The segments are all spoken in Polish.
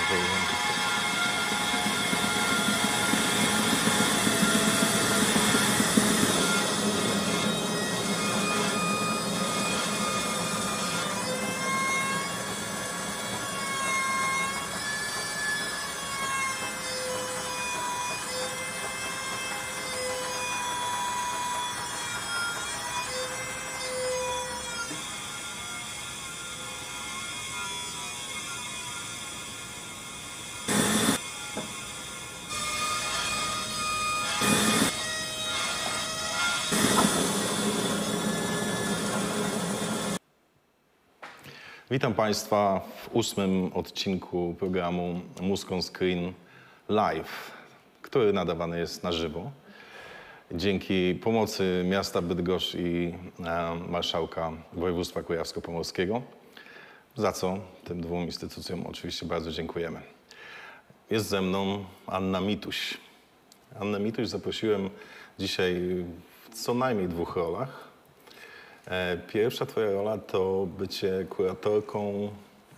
Witam Państwa w 8. odcinku programu Mózg on Screen Live, który nadawany jest na żywo. Dzięki pomocy miasta Bydgoszcz i marszałka województwa kujawsko-pomorskiego, za co tym dwóm instytucjom oczywiście bardzo dziękujemy. Jest ze mną Anna Mituś. Annę Mituś zaprosiłem dzisiaj w co najmniej 2 rolach. Pierwsza twoja rola to bycie kuratorką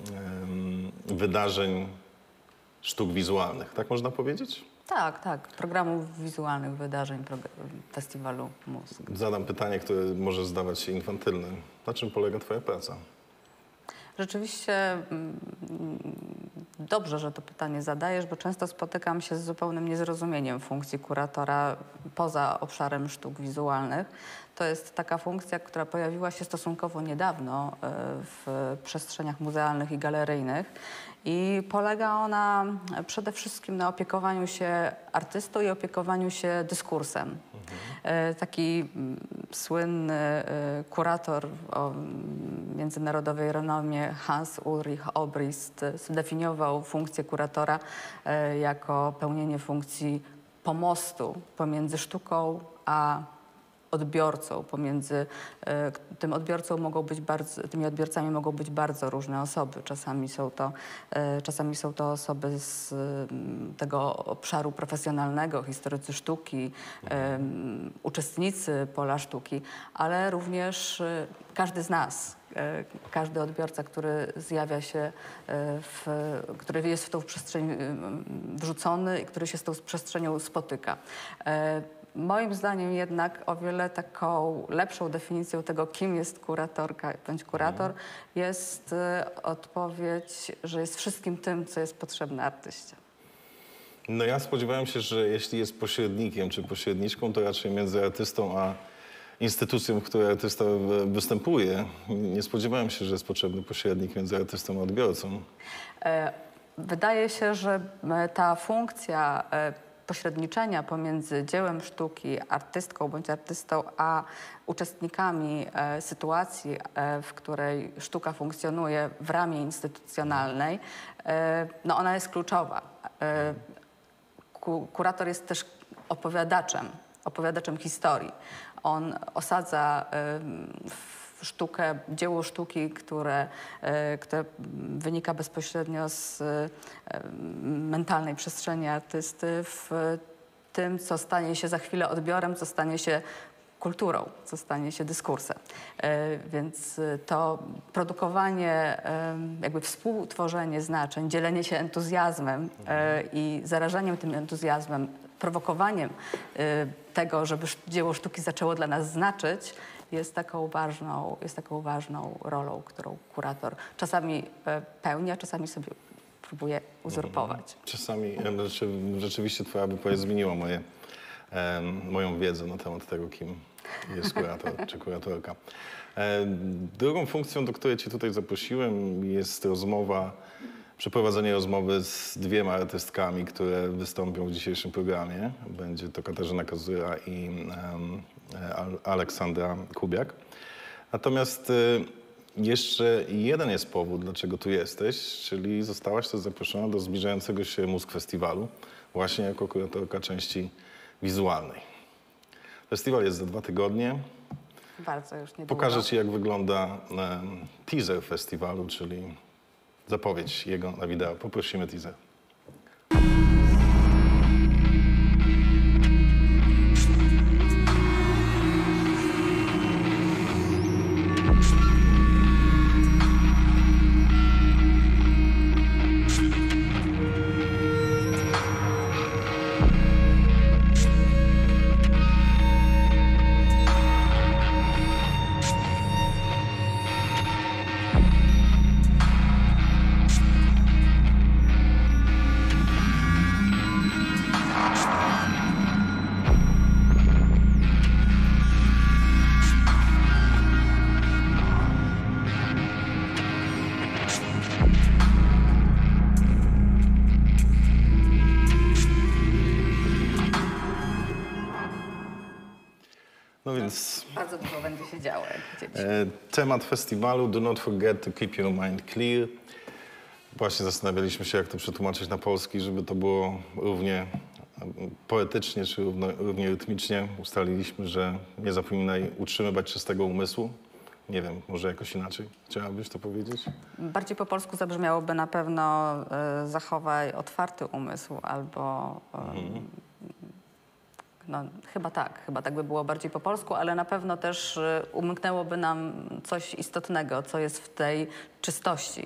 wydarzeń sztuk wizualnych, tak można powiedzieć? Tak, tak. Programów wizualnych, wydarzeń, festiwalu Mózg. Zadam pytanie, które może zdawać się infantylne. Na czym polega twoja praca? Rzeczywiście dobrze, że to pytanie zadajesz, bo często spotykam się z zupełnym niezrozumieniem funkcji kuratora poza obszarem sztuk wizualnych. To jest taka funkcja, która pojawiła się stosunkowo niedawno w przestrzeniach muzealnych i galeryjnych i polega ona przede wszystkim na opiekowaniu się artystą i opiekowaniu się dyskursem. Taki słynny kurator o międzynarodowej renomie Hans Ulrich Obrist zdefiniował funkcję kuratora jako pełnienie funkcji pomostu pomiędzy sztuką a odbiorcą. Tym odbiorcą tymi odbiorcami mogą być bardzo różne osoby. Czasami są to osoby z tego obszaru profesjonalnego, historycy sztuki, uczestnicy pola sztuki, ale również każdy z nas. Każdy odbiorca, który zjawia się, który jest w tą przestrzeń wrzucony i który się z tą przestrzenią spotyka. Moim zdaniem jednak o wiele taką lepszą definicją tego, kim jest kuratorka bądź kurator, jest odpowiedź, że jest wszystkim tym, co jest potrzebne artyście. No ja spodziewałem się, że jeśli jest pośrednikiem czy pośredniczką, to raczej między artystą a instytucją, w której artysta występuje. Nie spodziewałem się, że jest potrzebny pośrednik między artystą a odbiorcą. Wydaje się, że ta funkcja pośredniczenia pomiędzy dziełem sztuki, artystką bądź artystą, a uczestnikami sytuacji, w której sztuka funkcjonuje w ramie instytucjonalnej, no ona jest kluczowa. Kurator jest też opowiadaczem historii. On osadza dzieło sztuki, które wynika bezpośrednio z mentalnej przestrzeni artysty, w tym, co stanie się za chwilę odbiorem, co stanie się kulturą, co stanie się dyskursem. Więc to produkowanie, jakby współtworzenie znaczeń, dzielenie się entuzjazmem i zarażaniem tym entuzjazmem, prowokowaniem tego, żeby dzieło sztuki zaczęło dla nas znaczyć, jest taką ważną rolą, którą kurator czasami pełni, a czasami sobie próbuje uzurpować. Czasami rzeczywiście twoja wypowiedź zmieniła moją wiedzę na temat tego, kim jest kurator czy kuratorka. Drugą funkcją, do której cię tutaj zaprosiłem, jest przeprowadzenie rozmowy z 2 artystkami, które wystąpią w dzisiejszym programie. Będzie to Katarzyna Kazuja i Aleksandra Kubiak. Natomiast jeszcze jeden jest powód, dlaczego tu jesteś, czyli zostałaś też zaproszona do zbliżającego się Mózg Festiwalu właśnie jako kuratorka części wizualnej. Festiwal jest za 2 tygodnie. Bardzo już niedługo. Pokażę ci, jak wygląda teaser festiwalu, czyli zapowiedź jego na wideo. Poprosimy teaser. No więc Bardzo dużo będzie się działo, jak widzieliśmy. temat festiwalu Do Not Forget to Keep Your Mind Clear. Właśnie zastanawialiśmy się, jak to przetłumaczyć na polski, żeby to było równie poetycznie czy równie rytmicznie. Ustaliliśmy, że nie zapominaj utrzymywać czystego umysłu. Nie wiem, może jakoś inaczej chciałabyś to powiedzieć? Bardziej po polsku zabrzmiałoby na pewno zachowaj otwarty umysł albo... No, chyba tak by było bardziej po polsku, ale na pewno też umknęłoby nam coś istotnego, co jest w tej czystości.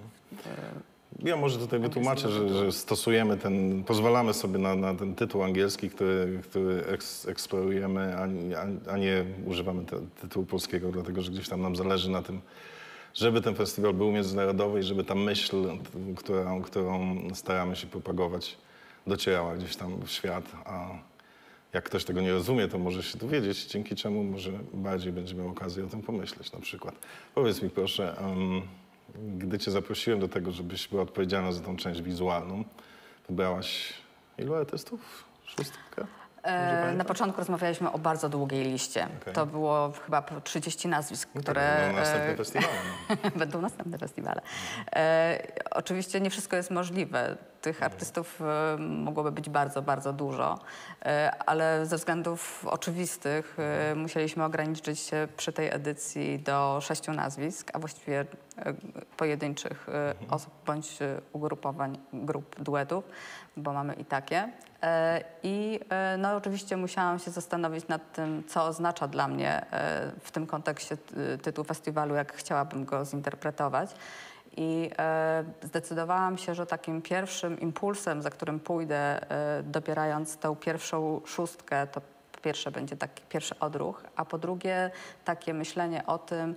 Ja może tutaj wytłumaczę, że stosujemy pozwalamy sobie na ten tytuł angielski, który eksplorujemy, a nie używamy tytułu polskiego, dlatego że gdzieś tam nam zależy na tym, żeby ten festiwal był międzynarodowy i żeby ta myśl, którą staramy się propagować, docierała gdzieś tam w świat. A jak ktoś tego nie rozumie, to może się dowiedzieć, dzięki czemu może bardziej będzie miał okazję o tym pomyśleć na przykład. Powiedz mi proszę, gdy cię zaprosiłem do tego, żebyś była odpowiedzialna za tą część wizualną, wybrałaś ilu artystów? 6? Na początku rozmawialiśmy o bardzo długiej liście. Okay. To było chyba 30 nazwisk, które... Będą następne festiwale. Będą następne festiwale. Oczywiście nie wszystko jest możliwe. Tych artystów mogłoby być bardzo, bardzo dużo, ale ze względów oczywistych musieliśmy ograniczyć się przy tej edycji do 6 nazwisk, a właściwie pojedynczych osób bądź ugrupowań, grup, duetów, bo mamy i takie. I no, oczywiście musiałam się zastanowić nad tym, co oznacza dla mnie w tym kontekście tytuł festiwalu, jak chciałabym go zinterpretować. I zdecydowałam się, że takim pierwszym impulsem, za którym pójdę, dobierając tę pierwszą 6, to po pierwsze będzie taki pierwszy odruch, a po drugie takie myślenie o tym,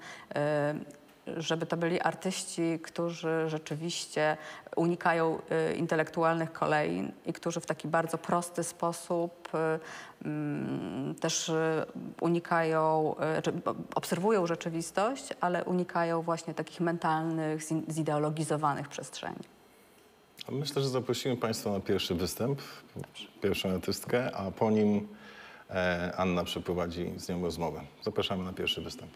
żeby to byli artyści, którzy rzeczywiście unikają intelektualnych kolejn i którzy w taki bardzo prosty sposób też unikają, obserwują rzeczywistość, ale unikają właśnie takich mentalnych, zideologizowanych przestrzeni. Myślę, że zaprosimy Państwa na pierwszy występ, pierwszą artystkę, a po nim Anna przeprowadzi z nią rozmowę. Zapraszamy na pierwszy występ.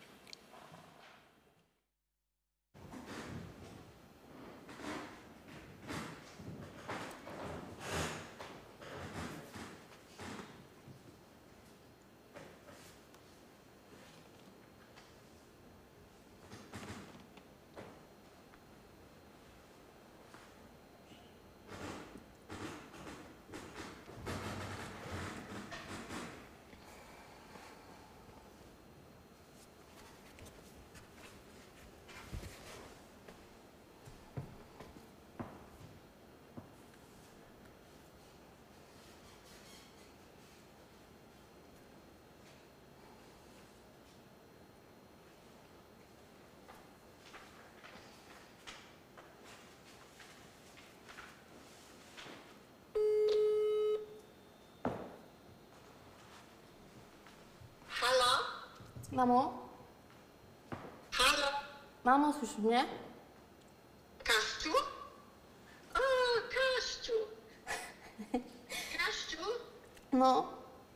Halo? Mamo? Halo? Mamo, słyszysz mnie? Kaszciu? O, Kaszciu! Kaszciu? No.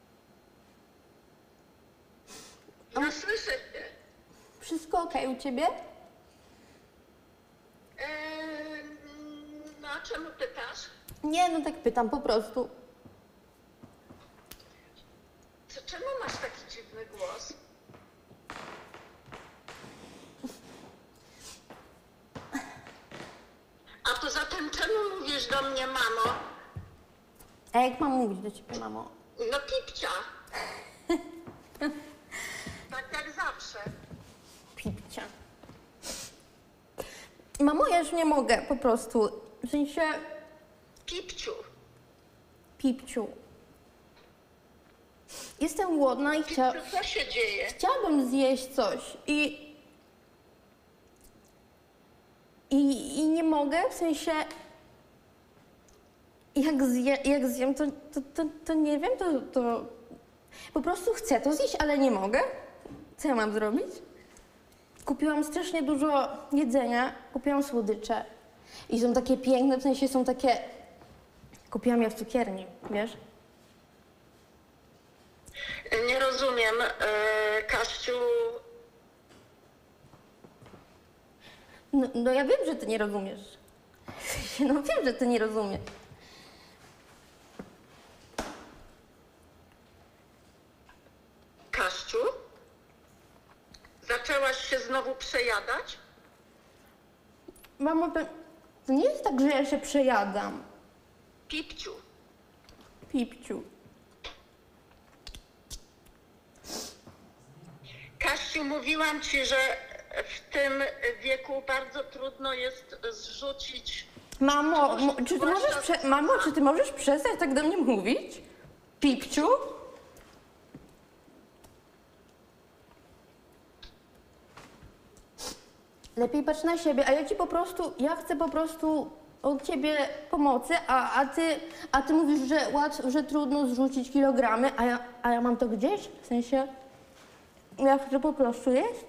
No słyszę cię. Wszystko okej u ciebie? No a czemu pytasz? Nie, no tak pytam po prostu. Czemu masz taki dziwny głos? A poza tym czemu mówisz do mnie mamo? A jak mam mówić do ciebie, mamo? No Pipcia. Tak jak zawsze. Pipcia. Mamo, ja już nie mogę, po prostu. W sensie, Pipciu. Pipciu. Jestem głodna i Pipciu, co się dzieje? chciałabym zjeść coś i nie mogę, w sensie jak zjem, to nie wiem, to po prostu chcę to zjeść, ale nie mogę. Co ja mam zrobić? Kupiłam strasznie dużo jedzenia, kupiłam słodycze i są takie piękne, w sensie są takie... Kupiłam je w cukierni, wiesz? Nie rozumiem, Kasiu. No ja wiem, że ty nie rozumiesz. No wiem, że ty nie rozumiesz. Kasiu? Zaczęłaś się znowu przejadać? Mamo, to nie jest tak, że ja się przejadam. Pipciu, Pipciu. Kasiu, mówiłam ci, że w tym wieku bardzo trudno jest zrzucić. Mamo, mamo, czy ty możesz przestać tak do mnie mówić? Pipciu? Lepiej patrz na siebie, a ja chcę po prostu od ciebie pomocy, a ty mówisz, że trudno zrzucić kilogramy, a ja mam to gdzieś? W sensie, ja chcę po prostu jeść?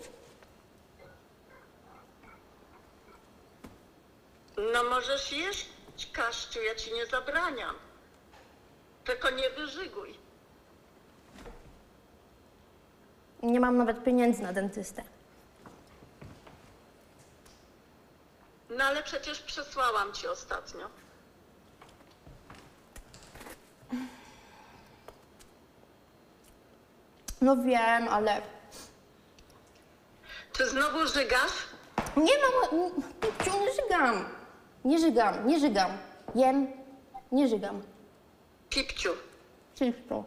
No możesz jeść, Kasiu, ja ci nie zabraniam. Tylko nie wyżyguj. Nie mam nawet pieniędzy na dentystę. No ale przecież przesłałam ci ostatnio. No wiem, ale... Czy znowu żygasz? Nie, mamo, Pipciu, nie żygam. Nie żygam. Jem, nie żygam. Pipciu, Czysto.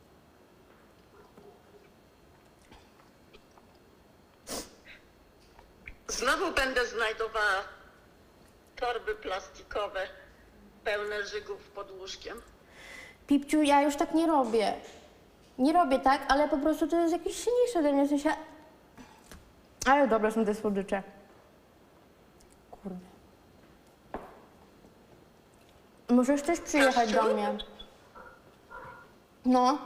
znowu będę znajdowała torby plastikowe pełne żygów pod łóżkiem. Pipciu, ja już tak nie robię. Nie robię tak, ale po prostu to jest jakieś silniejsze ode mnie, w sensie... Ale dobre są te słodycze. Kurde. Możesz też przyjechać do mnie. No.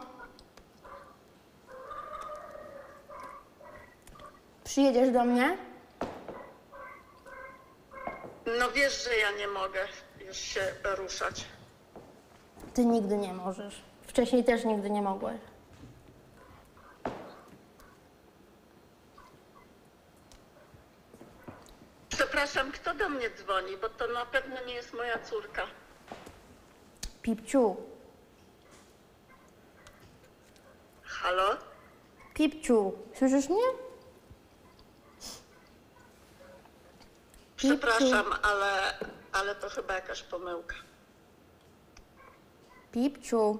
Przyjedziesz do mnie? No wiesz, że ja nie mogę już się ruszać. Ty nigdy nie możesz. Wcześniej też nigdy nie mogłeś. Przepraszam, kto do mnie dzwoni, bo to na pewno nie jest moja córka. Pipciu, Halo? Pipciu, słyszysz mnie? Przepraszam, ale to chyba jakaś pomyłka. Pipciu.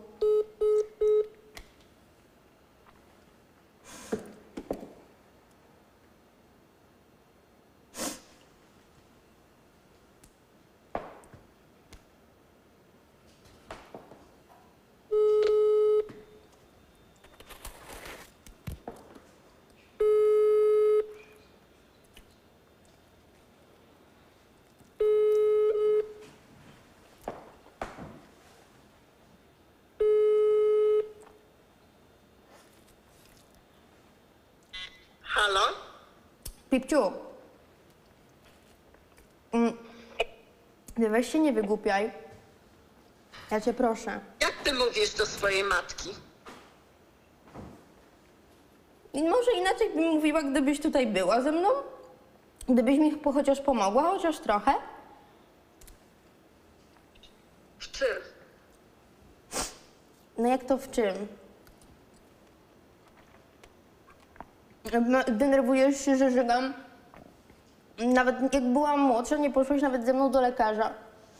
Halo? Pipciu. Ty weź się nie wygłupiaj. Ja cię proszę. Jak ty mówisz do swojej matki? I może inaczej bym mówiła, gdybyś tutaj była ze mną? Gdybyś mi chociaż pomogła, chociaż trochę? W czym? No jak to w czym? Denerwujesz się, że żygam. Nawet jak byłam młodsza, nie poszłaś nawet ze mną do lekarza.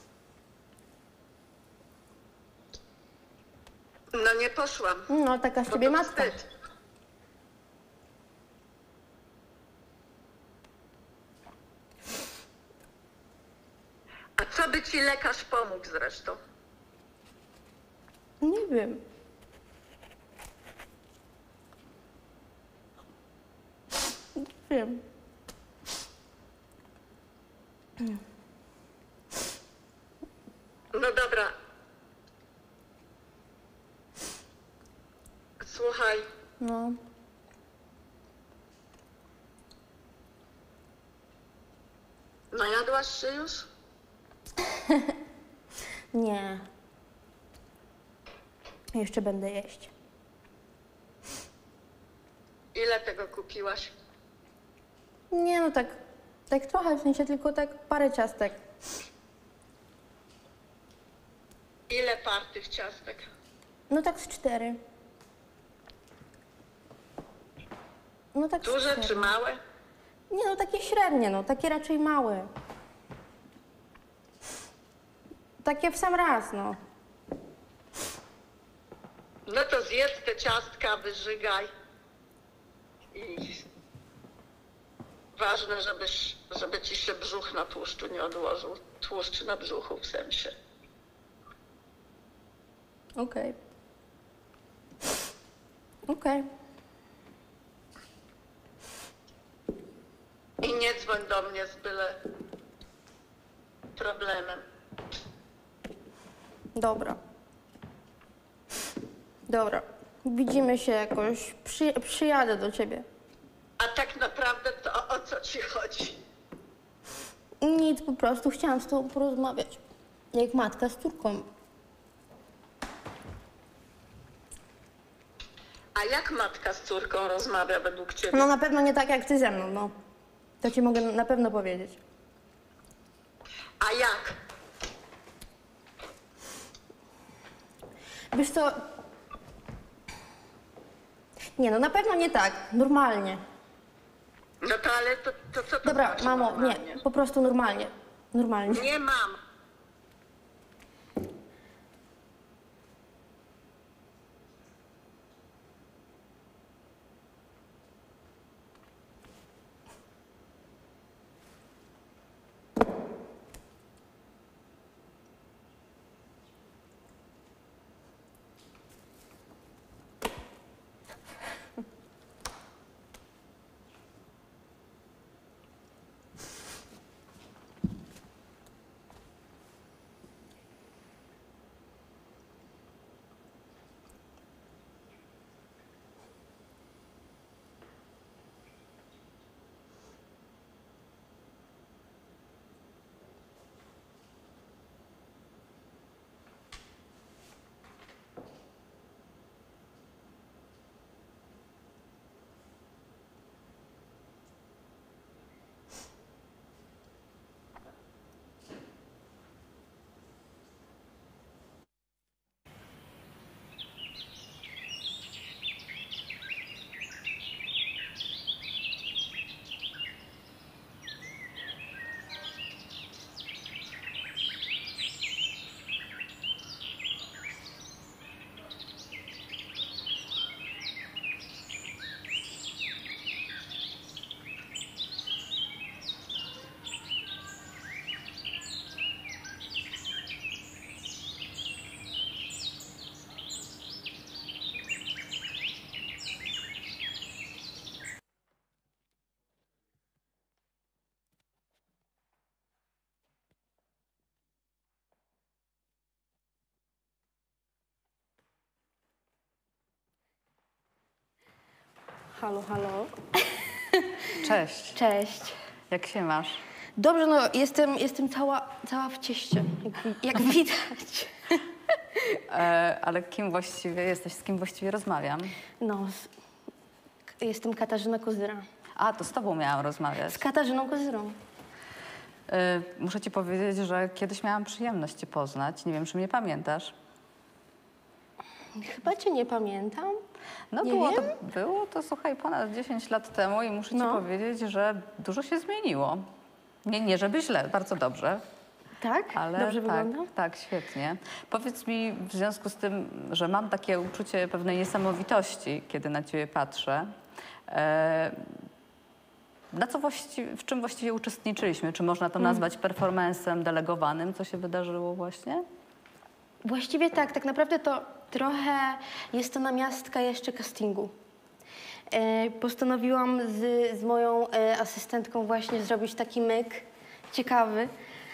No nie poszłam. No, taka z Bo ciebie to matka. wstyd. A co by ci lekarz pomógł zresztą? Nie wiem. Nie wiem. No dobra. Słuchaj, No. najadłaś się już? Nie. Jeszcze będę jeść. Ile tego kupiłaś? Nie no, tak trochę, w sensie tylko tak parę ciastek. Ile par tych ciastek? No tak z 4. No tak z Duże 4. czy małe? Nie no, takie średnie, no, takie raczej małe. Takie w sam raz, no. No to zjedz te ciastka, wyżygaj. I ważne, żeby ci się brzuch na tłuszczu nie odłożył. Tłuszcz na brzuchu w sensie. Okej. Okej. I nie dzwoń do mnie z byle problemem. Dobra. Dobra. Widzimy się jakoś. Przyjadę do ciebie. A tak naprawdę to o co ci chodzi? Nic, po prostu chciałam z tobą porozmawiać. Jak matka z córką. A jak matka z córką rozmawia według ciebie? No na pewno nie tak jak ty ze mną, no. To ci mogę na pewno powiedzieć. A jak? Wiesz co? Nie, no na pewno nie tak. Normalnie. No to ale to co to Dobra, znaczy mamo, normalnie? nie. Po prostu normalnie. Normalnie. Nie mam. Halo, halo. Cześć, Cześć. jak się masz? Dobrze, no jestem cała w cieście, jak widać. Ale kim właściwie jesteś? Z kim właściwie rozmawiam? No, jestem Katarzyna Kozyra. A, to z tobą miałam rozmawiać. Z Katarzyną Kozyrą. Muszę ci powiedzieć, że kiedyś miałam przyjemność cię poznać. Nie wiem, czy mnie pamiętasz. Chyba cię nie pamiętam. No Nie było to, słuchaj, ponad 10 lat temu i muszę ci No. powiedzieć, że dużo się zmieniło. Nie żeby źle, bardzo dobrze. Tak? Ale Dobrze tak, wyglądam? tak, świetnie. Powiedz mi w związku z tym, że mam takie uczucie pewnej niesamowitości, kiedy na ciebie patrzę. W czym właściwie uczestniczyliśmy? Czy można to nazwać performancem delegowanym, co się wydarzyło właśnie? Właściwie tak. Tak naprawdę to trochę jest to namiastka jeszcze castingu. Postanowiłam z moją asystentką właśnie zrobić taki myk ciekawy.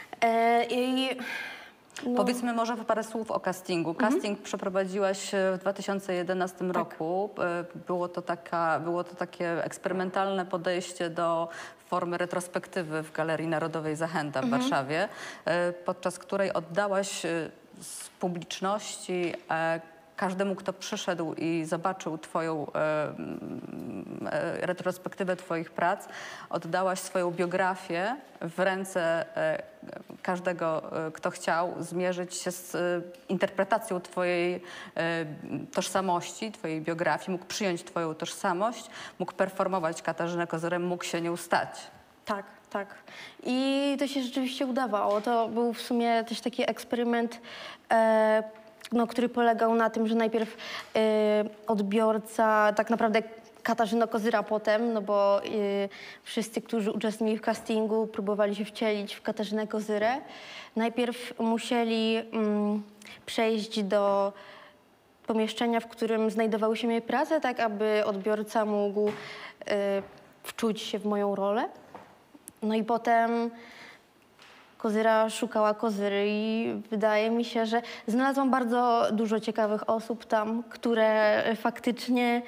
No, Powiedzmy może parę słów o castingu. Casting przeprowadziłaś w 2011 roku. Było to takie eksperymentalne podejście do formy retrospektywy w Galerii Narodowej Zachęta w Warszawie, podczas której oddałaś z publiczności każdemu, kto przyszedł i zobaczył twoją retrospektywę twoich prac, oddałaś swoją biografię w ręce każdego, kto chciał zmierzyć się z interpretacją twojej tożsamości, twojej biografii, mógł przyjąć twoją tożsamość, mógł performować Katarzynę Kozyrę, mógł się nią stać. Tak, tak. I to się rzeczywiście udawało. To był w sumie też taki eksperyment, no, który polegał na tym, że najpierw odbiorca, tak naprawdę Katarzyna Kozyra potem, no bo wszyscy, którzy uczestniczyli w castingu, próbowali się wcielić w Katarzynę Kozyrę. Najpierw musieli przejść do pomieszczenia, w którym znajdowały się moje prace, tak aby odbiorca mógł wczuć się w moją rolę. No i potem Kozyra szukała Kozyry i wydaje mi się, że znalazłam bardzo dużo ciekawych osób tam, które faktycznie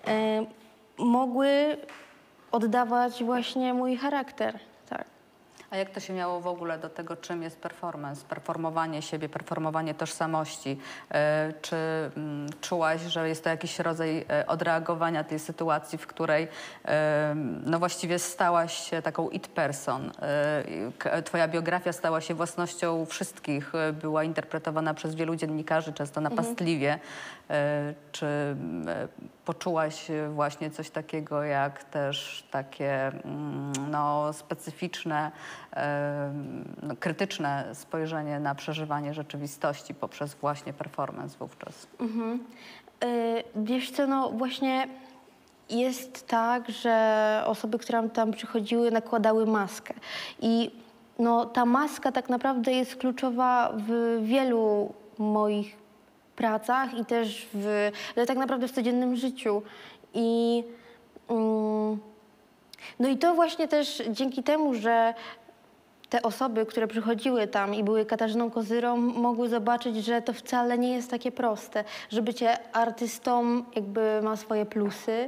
mogły oddawać właśnie mój charakter. Tak. A jak to się miało w ogóle do tego, czym jest performance, performowanie siebie, performowanie tożsamości? Czy czułaś, że jest to jakiś rodzaj odreagowania tej sytuacji, w której no właściwie stałaś się taką it person? Twoja biografia stała się własnością wszystkich, była interpretowana przez wielu dziennikarzy, często napastliwie. Czy poczułaś właśnie coś takiego jak też takie no, specyficzne, krytyczne spojrzenie na przeżywanie rzeczywistości poprzez właśnie performance wówczas? Wiesz co, no właśnie jest tak, że osoby, które tam przychodziły, nakładały maskę. I no, ta maska tak naprawdę jest kluczowa w wielu moich pracach i też ale tak naprawdę w codziennym życiu. I no i to właśnie też dzięki temu, że te osoby, które przychodziły tam i były Katarzyną Kozyrą, mogły zobaczyć, że to wcale nie jest takie proste, że bycie artystą jakby ma swoje plusy,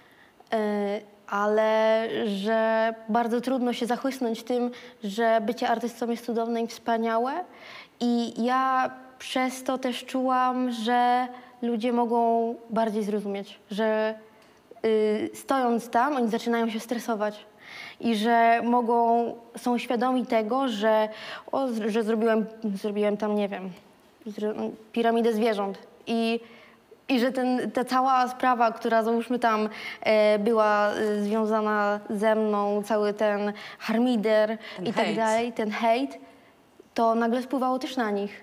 ale że bardzo trudno się zachłysnąć tym, że bycie artystą jest cudowne i wspaniałe. I ja przez to też czułam, że ludzie mogą bardziej zrozumieć, że stojąc tam, oni zaczynają się stresować i że są świadomi tego, że zrobiłem tam, nie wiem, piramidę zwierząt i że ta cała sprawa, która załóżmy tam była związana ze mną, cały ten harmider i tak dalej, ten hejt, to nagle spływało też na nich.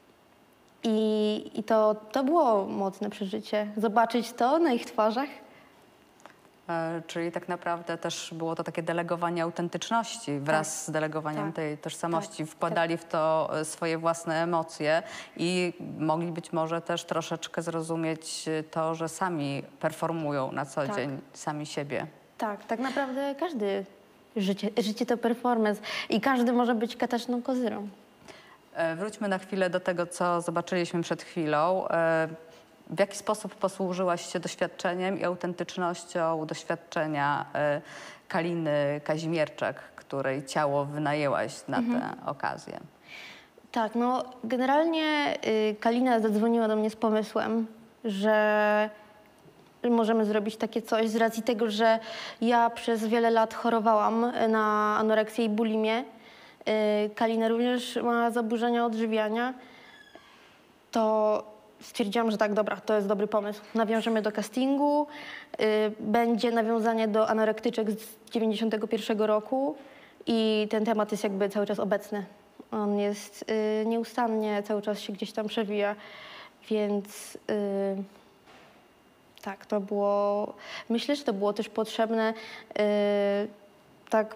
I to było mocne przeżycie. Zobaczyć to na ich twarzach. Czyli tak naprawdę też było to takie delegowanie autentyczności wraz z delegowaniem tej tożsamości. Wkładali w to swoje własne emocje i mogli być może też troszeczkę zrozumieć to, że sami performują na co dzień sami siebie. Tak, tak naprawdę każdy życie to performance i każdy może być Katarzyną Kozyrą. Wróćmy na chwilę do tego, co zobaczyliśmy przed chwilą. W jaki sposób posłużyłaś się doświadczeniem i autentycznością doświadczenia Kaliny Kazimierczak, której ciało wynajęłaś na tę okazję? Tak, no generalnie Kalina zadzwoniła do mnie z pomysłem, że możemy zrobić takie coś z racji tego, że ja przez wiele lat chorowałam na anoreksję i bulimię. Kalina również ma zaburzenia odżywiania. To stwierdziłam, że tak, dobra, to jest dobry pomysł. Nawiążemy do castingu, będzie nawiązanie do anorektyczek z 91 roku i ten temat jest jakby cały czas obecny. On jest nieustannie, cały czas się gdzieś tam przewija, więc tak, to było, myślę, że to było też potrzebne tak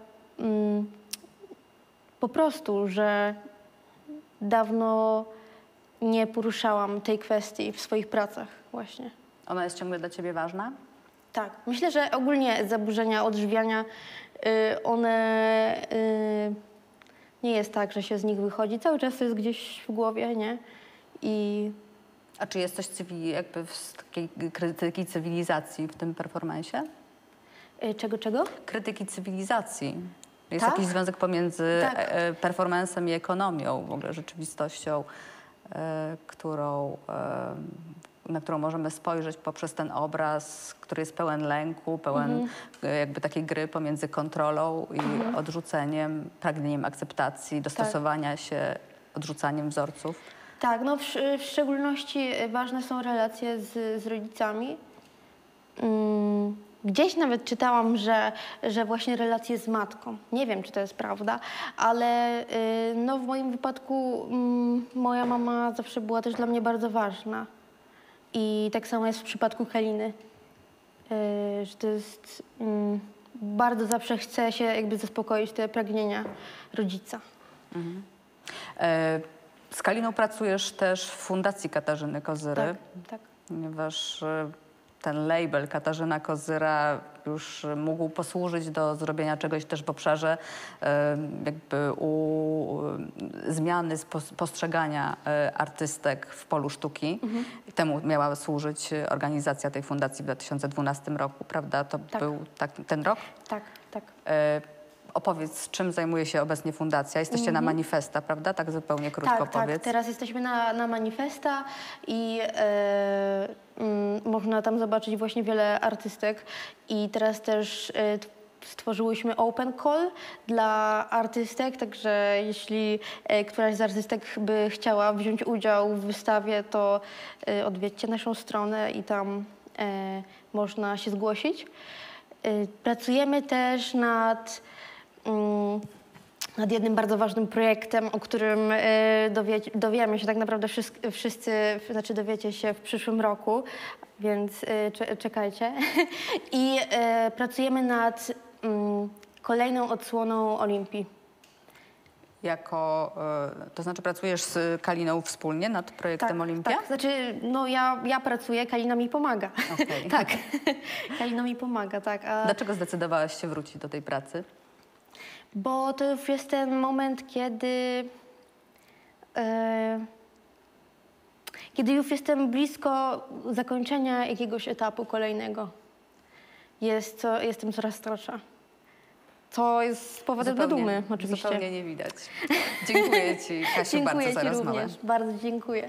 po prostu, że dawno nie poruszałam tej kwestii w swoich pracach właśnie. Ona jest ciągle dla ciebie ważna? Tak. Myślę, że ogólnie zaburzenia odżywiania, one nie jest tak, że się z nich wychodzi. Cały czas to jest gdzieś w głowie, nie? A czy jest coś jakby z takiej krytyki cywilizacji w tym performansie? Czego? Krytyki cywilizacji. Jest jakiś związek pomiędzy performansem i ekonomią, w ogóle rzeczywistością, którą na którą możemy spojrzeć poprzez ten obraz, który jest pełen lęku, pełen jakby takiej gry pomiędzy kontrolą i odrzuceniem, pragnieniem akceptacji, dostosowania się, odrzucaniem wzorców. Tak, no w szczególności ważne są relacje z rodzicami. Gdzieś nawet czytałam, że właśnie relacje z matką. Nie wiem, czy to jest prawda, ale no w moim wypadku moja mama zawsze była też dla mnie bardzo ważna. I tak samo jest w przypadku Kaliny, że to jest... bardzo zawsze chce się jakby zaspokoić te pragnienia rodzica. Z Kaliną pracujesz też w Fundacji Katarzyny Kozyry, Tak, tak. ponieważ ten label Katarzyna Kozyra już mógł posłużyć do zrobienia czegoś też w obszarze jakby zmiany postrzegania artystek w polu sztuki. I temu miała służyć organizacja tej fundacji w 2012 roku, prawda? To był ten rok? Tak, tak. Opowiedz, czym zajmuje się obecnie fundacja. Jesteście na Manifesta, prawda? Tak zupełnie krótko powiedz. Tak, teraz jesteśmy na Manifesta i można tam zobaczyć właśnie wiele artystek. I teraz też stworzyłyśmy open call dla artystek, także jeśli któraś z artystek by chciała wziąć udział w wystawie, to odwiedźcie naszą stronę i tam można się zgłosić. Pracujemy też nad jednym bardzo ważnym projektem, o którym dowiemy się tak naprawdę wszyscy, znaczy dowiecie się w przyszłym roku, więc czekajcie. I pracujemy nad kolejną odsłoną Olimpii. To znaczy pracujesz z Kaliną wspólnie nad projektem Olimpia? Tak, znaczy no ja pracuję, Kalina mi pomaga. Okay. Tak, Kalina mi pomaga, tak. Dlaczego zdecydowałaś się wrócić do tej pracy? Bo to już jest ten moment, kiedy już jestem blisko zakończenia jakiegoś etapu kolejnego. Jestem coraz starsza. To jest powodem do dumy, oczywiście. Zupełnie nie widać. Dziękuję Ci, Kasiu, bardzo za rozmowę. Dziękuję Ci również. Bardzo dziękuję.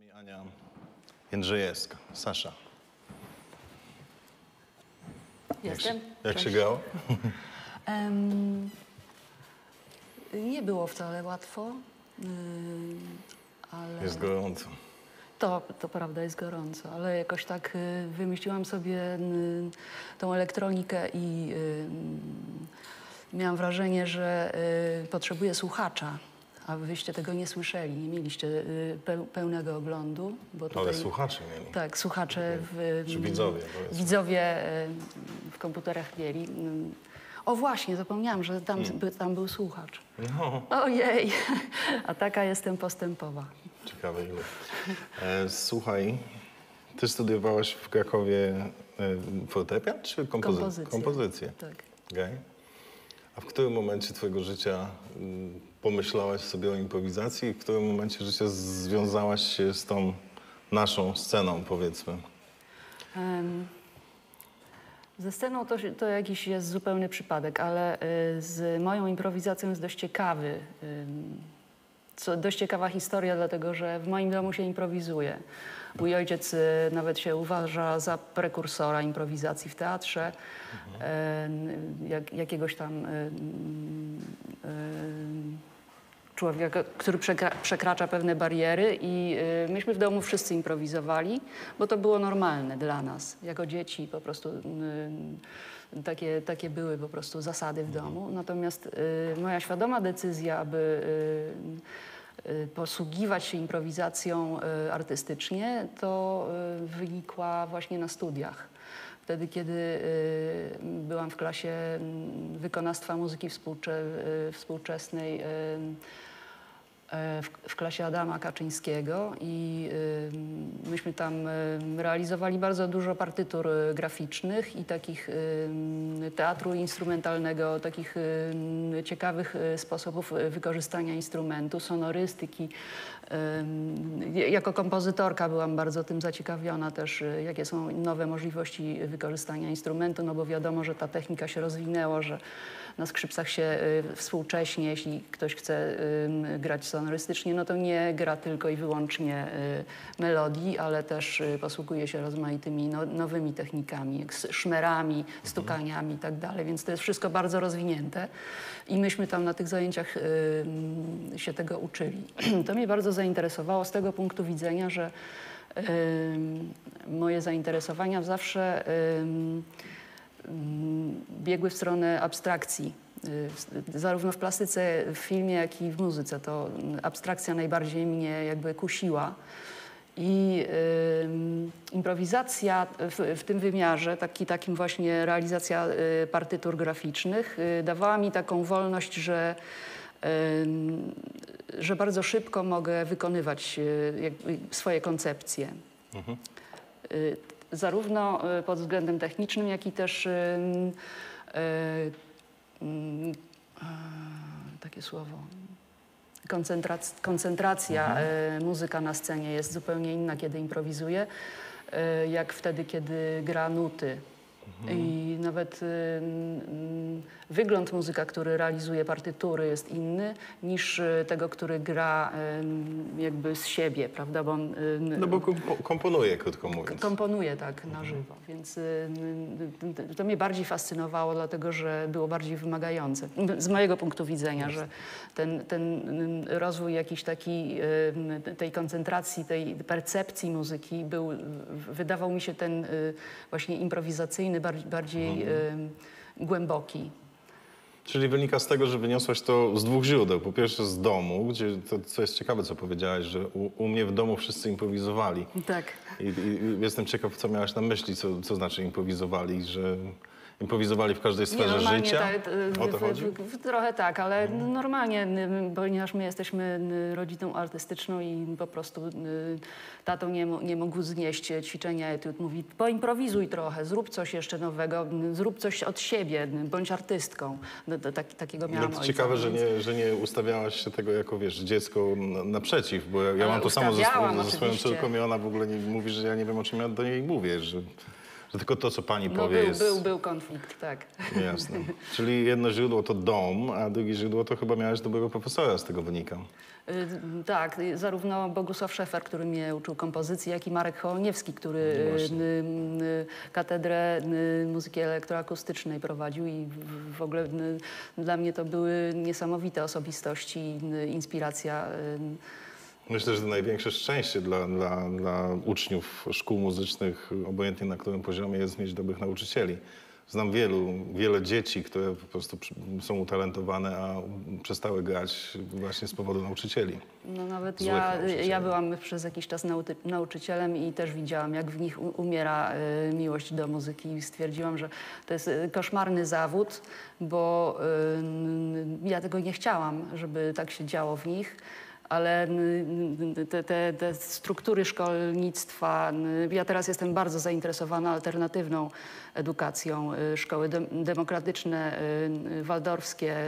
I Ania Jędrzejewska. Sasza. Jestem. Jak się Cześć. grało? Nie było wcale łatwo, ale Jest gorąco. to prawda, jest gorąco, ale jakoś tak wymyśliłam sobie tą elektronikę i miałam wrażenie, że potrzebuję słuchacza, a wyście tego nie słyszeli, nie mieliście pełnego oglądu. Bo Ale tutaj, słuchacze mieli. tak, słuchacze, Czy widzowie, powiedzmy. widzowie w komputerach mieli. O właśnie, zapomniałam, że tam był słuchacz. No, Ojej, a taka jestem postępowa. ciekawe ile. Słuchaj, ty studiowałaś w Krakowie fortepian czy Kompozycję. Kompozycję. Tak. Okay. A w którym momencie twojego życia pomyślałaś sobie o improwizacji i w którym momencie życia związałaś się z tą naszą sceną, powiedzmy? Ze sceną to jakiś jest zupełny przypadek, ale z moją improwizacją jest dość ciekawy. Dość ciekawa historia, dlatego że w moim domu się improwizuje. Mój ojciec nawet się uważa za prekursora improwizacji w teatrze, jakiegoś tam człowieka, który przekracza pewne bariery i myśmy w domu wszyscy improwizowali, bo to było normalne dla nas. Jako dzieci po prostu takie były po prostu zasady w domu. Natomiast moja świadoma decyzja, aby posługiwać się improwizacją artystycznie, to wynikła właśnie na studiach. Wtedy, kiedy byłam w klasie wykonawstwa muzyki współczesnej w klasie Adama Kaczyńskiego i myśmy tam realizowali bardzo dużo partytur graficznych i takich teatru instrumentalnego, takich ciekawych sposobów wykorzystania instrumentu, sonorystyki. Jako kompozytorka byłam bardzo tym zaciekawiona też, jakie są nowe możliwości wykorzystania instrumentu, no bo wiadomo, że ta technika się rozwinęła, że na skrzypcach się współcześnie, jeśli ktoś chce grać sonorystycznie, no to nie gra tylko i wyłącznie melodii, ale też posługuje się rozmaitymi nowymi technikami, jak szmerami, stukaniami i tak dalej, więc to jest wszystko bardzo rozwinięte i myśmy tam na tych zajęciach się tego uczyli. To mnie bardzo zainteresowało z tego punktu widzenia, że moje zainteresowania zawsze biegły w stronę abstrakcji. Zarówno w plastyce, w filmie, jak i w muzyce. To abstrakcja najbardziej mnie jakby kusiła. I improwizacja w tym wymiarze, takim właśnie realizacja partytur graficznych, dawała mi taką wolność, że bardzo szybko mogę wykonywać swoje koncepcje. Mhm. Zarówno pod względem technicznym, jak i też takie słowo, koncentracja muzyka na scenie jest zupełnie inna, kiedy improwizuje, jak wtedy, kiedy gra nuty. I nawet wygląd muzyka, który realizuje partytury, jest inny niż tego, który gra jakby z siebie, prawda? Bo on, no bo komponuje, krótko mówiąc. Komponuje tak na żywo, więc to mnie bardziej fascynowało, dlatego że było bardziej wymagające. Z mojego punktu widzenia, że ten rozwój jakiś taki, tej koncentracji, tej percepcji muzyki wydawał mi się ten właśnie improwizacyjny, bardziej głęboki. Czyli wynika z tego, że wyniosłaś to z dwóch źródeł. Po pierwsze z domu, gdzie to, co jest ciekawe, co powiedziałaś, że u mnie w domu wszyscy improwizowali. Tak. I jestem ciekaw, co miałaś na myśli, co znaczy improwizowali, że improwizowali w każdej sferze życia? Tak, o to chodzi? Trochę tak, ale normalnie, ponieważ my jesteśmy rodziną artystyczną i po prostu tato nie mógł znieść ćwiczenia etiud. Mówi, poimprowizuj trochę, zrób coś jeszcze nowego, zrób coś od siebie, bądź artystką. Takiego miałam No to ojca. ciekawe, że nie ustawiałaś się tego jako, wiesz, dziecko naprzeciw, bo ja mam to samo ze swoją córką i ona w ogóle nie mówi, że ja nie wiem, o czym ja do niej mówię, że Że tylko to, co pani No powie jest... był konflikt, tak. Jasne. Czyli jedno źródło to dom, a drugie źródło to chyba miałeś dobrego profesora, z tego wynika. Tak, zarówno Bogusław Szefer, który mnie uczył kompozycji, jak i Marek Hołoniewski, który katedrę muzyki elektroakustycznej prowadził i w ogóle dla mnie to były niesamowite osobistości, inspiracja. Myślę, że to największe szczęście dla uczniów szkół muzycznych, obojętnie na którym poziomie, jest mieć dobrych nauczycieli. Znam wiele dzieci, które po prostu są utalentowane, a przestały grać właśnie z powodu nauczycieli. No nawet Złych nauczycieli. ja byłam przez jakiś czas nauczycielem i też widziałam, jak w nich umiera miłość do muzyki i stwierdziłam, że to jest koszmarny zawód, bo ja tego nie chciałam, żeby tak się działo w nich. Ale te struktury szkolnictwa, ja teraz jestem bardzo zainteresowana alternatywną edukacją. Szkoły demokratyczne, waldorfskie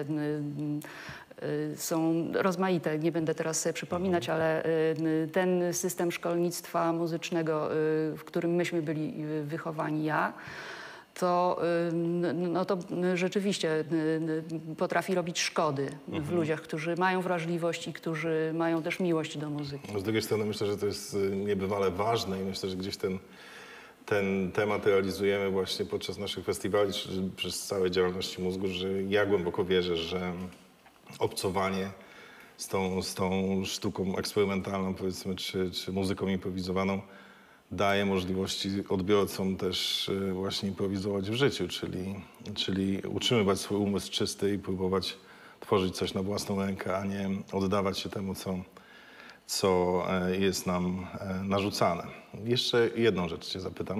są rozmaite, nie będę teraz sobie przypominać, ale ten system szkolnictwa muzycznego, w którym myśmy byli wychowani, to rzeczywiście potrafi robić szkody w ludziach, którzy mają wrażliwość i którzy mają też miłość do muzyki. Z drugiej strony myślę, że to jest niebywale ważne i myślę, że gdzieś ten temat realizujemy właśnie podczas naszych festiwali, czy przez całej działalności mózgu, że ja głęboko wierzę, że obcowanie z tą sztuką eksperymentalną, powiedzmy, czy muzyką improwizowaną daje możliwości odbiorcom też właśnie improwizować w życiu, czyli utrzymywać swój umysł czysty i próbować tworzyć coś na własną rękę, a nie oddawać się temu, co jest nam narzucane. Jeszcze jedną rzecz cię zapytam.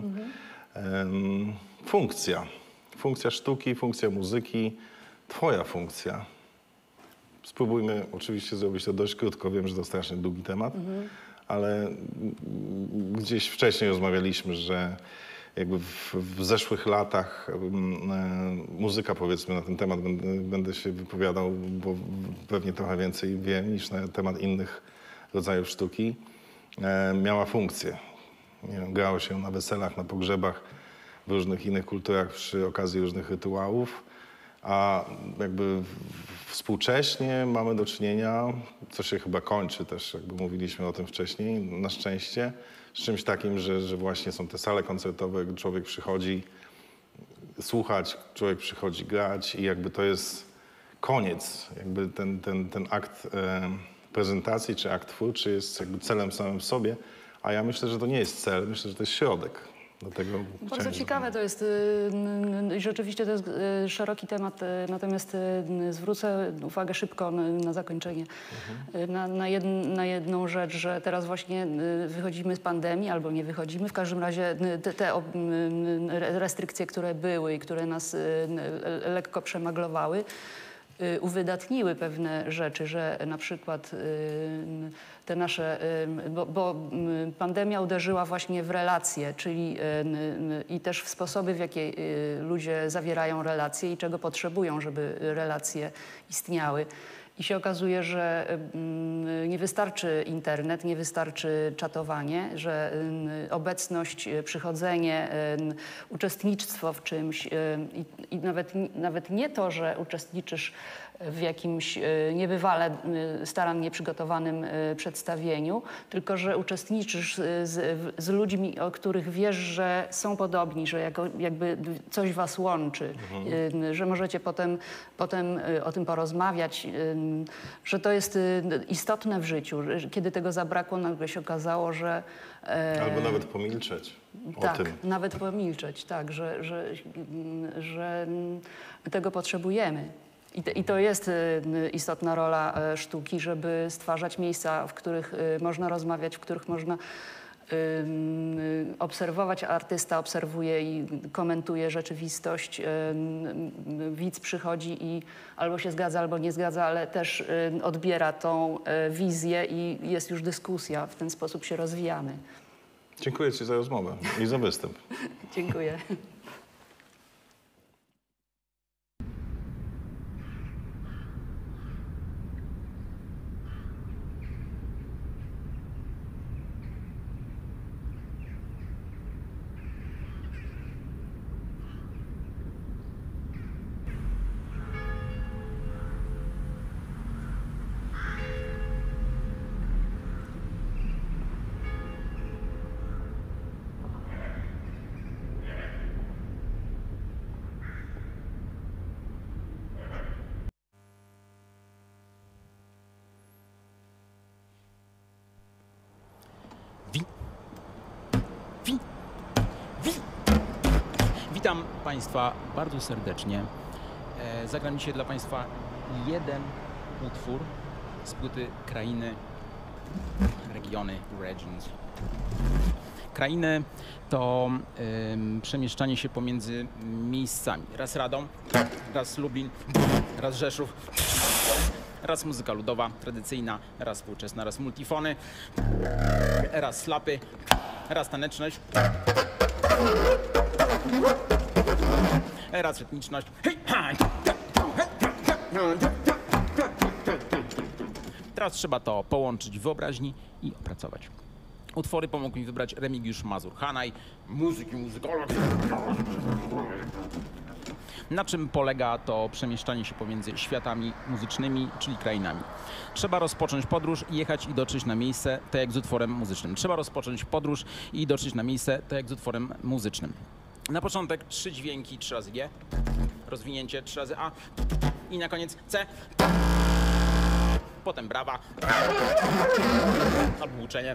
Funkcja sztuki, funkcja muzyki, twoja funkcja. Spróbujmy oczywiście zrobić to dość krótko, wiem, że to strasznie długi temat, ale gdzieś wcześniej rozmawialiśmy, że jakby w zeszłych latach muzyka, powiedzmy, na ten temat będę się wypowiadał, bo pewnie trochę więcej wiem niż na temat innych rodzajów sztuki, miała funkcję. Nie wiem, grało się na weselach, na pogrzebach, w różnych innych kulturach przy okazji różnych rytuałów, a jakby współcześnie mamy do czynienia, co się chyba kończy też, jakby mówiliśmy o tym wcześniej, na szczęście, z czymś takim, że właśnie są te sale koncertowe, człowiek przychodzi słuchać, człowiek przychodzi grać i jakby to jest koniec. Jakby ten akt prezentacji czy akt twórczy jest jakby celem samym w sobie, a ja myślę, że to nie jest cel, myślę, że to jest środek. Dlatego bardzo ciekawe to jest, rzeczywiście to jest szeroki temat, natomiast zwrócę uwagę szybko na zakończenie na jedną rzecz, że teraz właśnie wychodzimy z pandemii albo nie wychodzimy. W każdym razie te restrykcje, które były i które nas lekko przemaglowały, uwydatniły pewne rzeczy, że na przykład te nasze, bo pandemia uderzyła właśnie w relacje, czyli i też w sposoby, w jakie ludzie zawierają relacje i czego potrzebują, żeby relacje istniały. I się okazuje, że nie wystarczy internet, nie wystarczy czatowanie, że obecność, przychodzenie, uczestnictwo w czymś i nawet nie to, że uczestniczysz w jakimś niebywale starannie przygotowanym przedstawieniu, tylko że uczestniczysz z ludźmi, o których wiesz, że są podobni, że jakby coś was łączy, że możecie potem o tym porozmawiać, że to jest istotne w życiu. Kiedy tego zabrakło, nagle się okazało, że... Albo nawet pomilczeć o tym. Tak, nawet pomilczeć, tak, że tego potrzebujemy. I to jest istotna rola sztuki, żeby stwarzać miejsca, w których można rozmawiać, w których można obserwować. Artysta obserwuje i komentuje rzeczywistość. Widz przychodzi i albo się zgadza, albo nie zgadza, ale też odbiera tą wizję i jest już dyskusja. W ten sposób się rozwijamy. Dziękuję ci za rozmowę i za występ. Dziękuję. Witam Państwa bardzo serdecznie. Zagram dzisiaj dla Państwa jeden utwór z płyty Krainy, Regiony, Regions. Krainy to przemieszczanie się pomiędzy miejscami. Raz Radom, raz Lublin, raz Rzeszów, raz muzyka ludowa, tradycyjna, raz współczesna, raz multifony, raz slapy, raz taneczność, raz rytmiczność. Teraz trzeba to połączyć w wyobraźni i opracować. Utwory pomógł mi wybrać Remigiusz Mazur-Hanaj, muzykolog. Na czym polega to przemieszczanie się pomiędzy światami muzycznymi, czyli krainami? Trzeba rozpocząć podróż i jechać i dotrzeć na miejsce, tak jak z utworem muzycznym. Trzeba rozpocząć podróż i dotrzeć na miejsce, tak jak z utworem muzycznym. Na początek 3 dźwięki, 3 razy G, rozwinięcie 3 razy A i na koniec C. Potem brawa, albo łuczenie,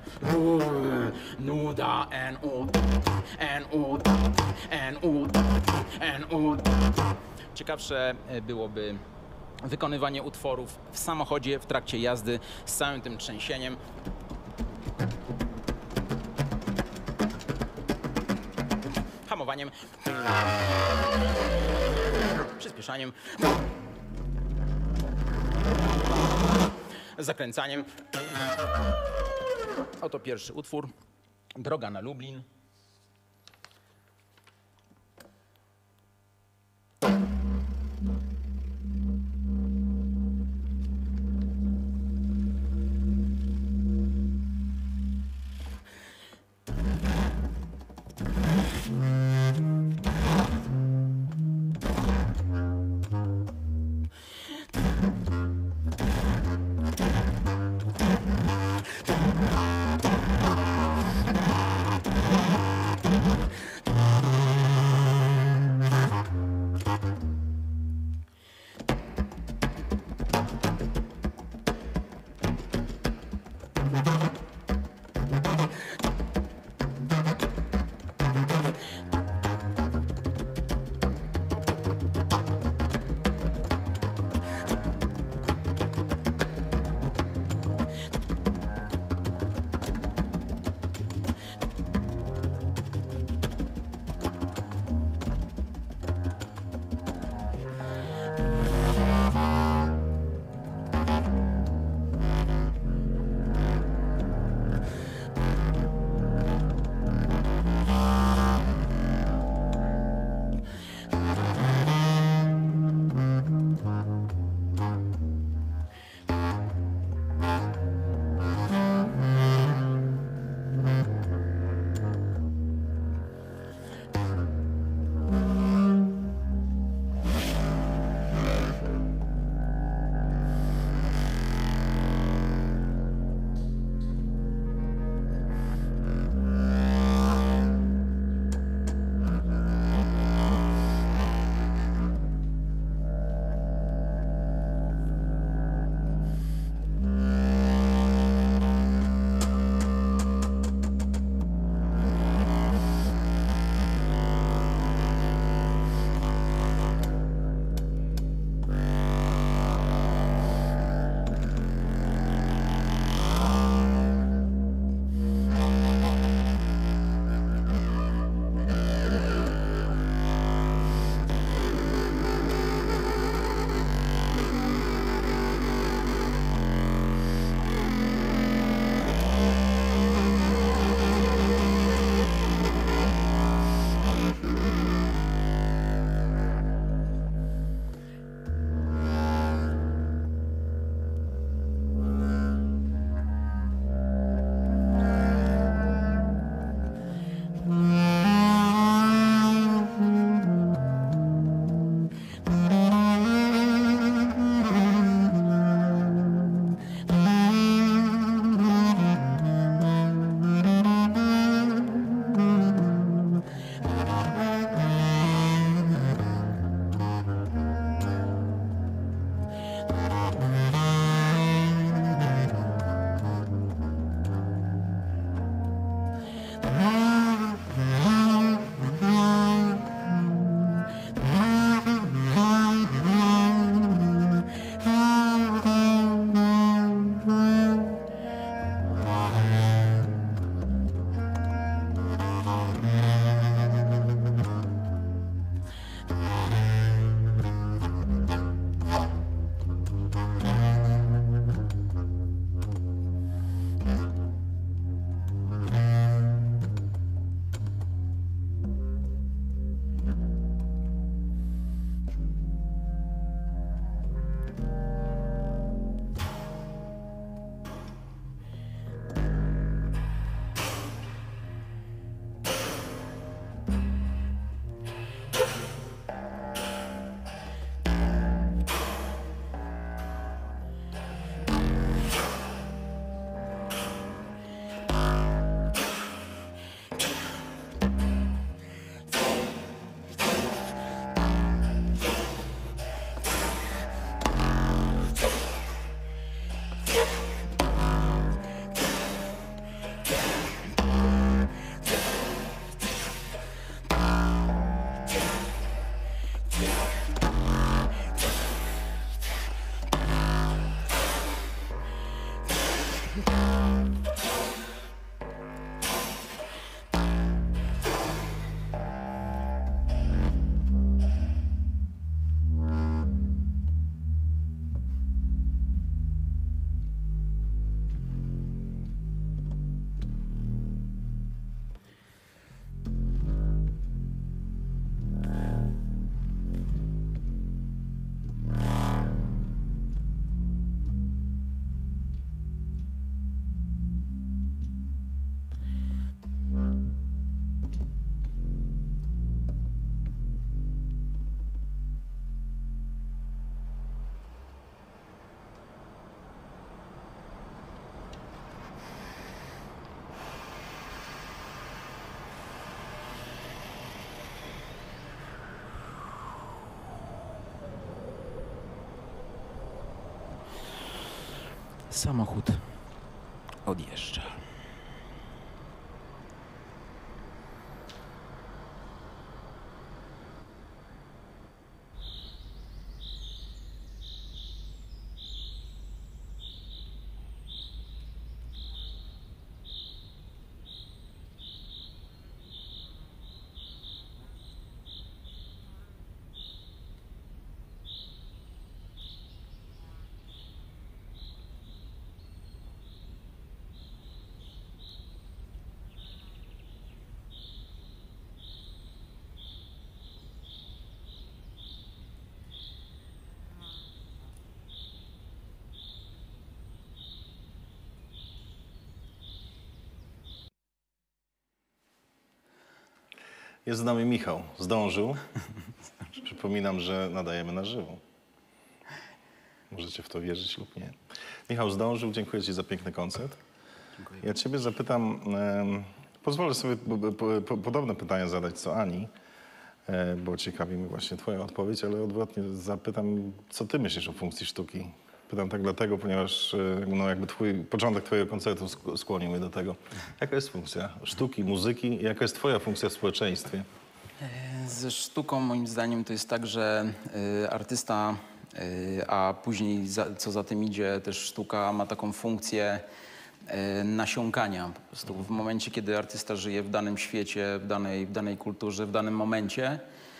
nuda, Ciekawsze byłoby wykonywanie utworów w samochodzie, w trakcie jazdy, z całym tym trzęsieniem. Hamowaniem, przyspieszaniem, zakręcaniem. Oto pierwszy utwór. Droga na Lublin. samochód odjeżdża. Jest z nami Michał. Zdążył. Przypominam, że nadajemy na żywo. Możecie w to wierzyć lub nie. Michał zdążył. Dziękuję Ci za piękny koncert. Dziękuję. Ja Ciebie zapytam, pozwolę sobie podobne pytania zadać co Ani, bo ciekawi mnie właśnie Twoja odpowiedź, ale odwrotnie zapytam, co Ty myślisz o funkcji sztuki? Pytam tak dlatego, ponieważ no, jakby początek Twojego koncertu skłonił mnie do tego. Jaka jest funkcja sztuki, muzyki i jaka jest Twoja funkcja w społeczeństwie? Ze sztuką moim zdaniem to jest tak, że artysta, a później co za tym idzie też sztuka ma taką funkcję nasiąkania. Po prostu w momencie, kiedy artysta żyje w danym świecie, w danej kulturze, w danym momencie,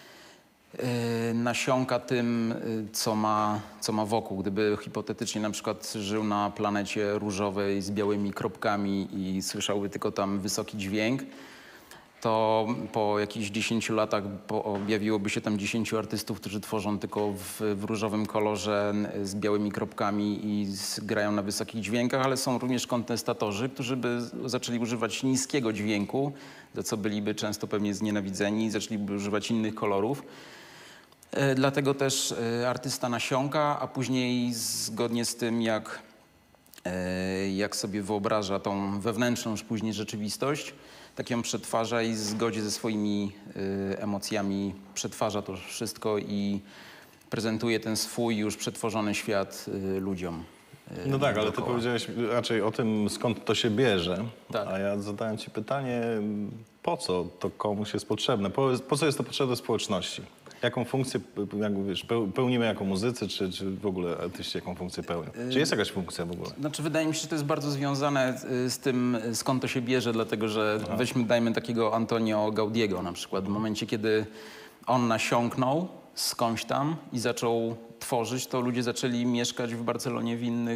nasiąka tym, co ma wokół. Gdyby hipotetycznie na przykład żył na planecie różowej z białymi kropkami i słyszałby tylko tam wysoki dźwięk, to po jakichś 10 latach objawiłoby się tam 10 artystów, którzy tworzą tylko w różowym kolorze z białymi kropkami i grają na wysokich dźwiękach, ale są również kontestatorzy, którzy by zaczęli używać niskiego dźwięku, za co byliby często pewnie znienawidzeni i zaczęliby używać innych kolorów. Dlatego też artysta nasiąka, a później zgodnie z tym, jak sobie wyobraża tą wewnętrzną już później rzeczywistość, tak ją przetwarza i w zgodzie ze swoimi emocjami przetwarza to wszystko i prezentuje ten swój już przetworzony świat ludziom. No tak, ale Ty dookoła. powiedziałeś raczej o tym, skąd to się bierze, Tak. a ja zadałem Ci pytanie, po co to komuś jest potrzebne? Po co jest to potrzebne społeczności? Jaką funkcję, jak wiesz, pełnimy jako muzycy, czy w ogóle artyści jaką funkcję pełnią? Czy jest jakaś funkcja w ogóle? Znaczy, wydaje mi się, że to jest bardzo związane z tym, skąd to się bierze, dlatego że dajmy takiego Antonio Gaudiego na przykład. W momencie, kiedy on nasiąknął skądś tam i zaczął tworzyć, to ludzie zaczęli mieszkać w Barcelonie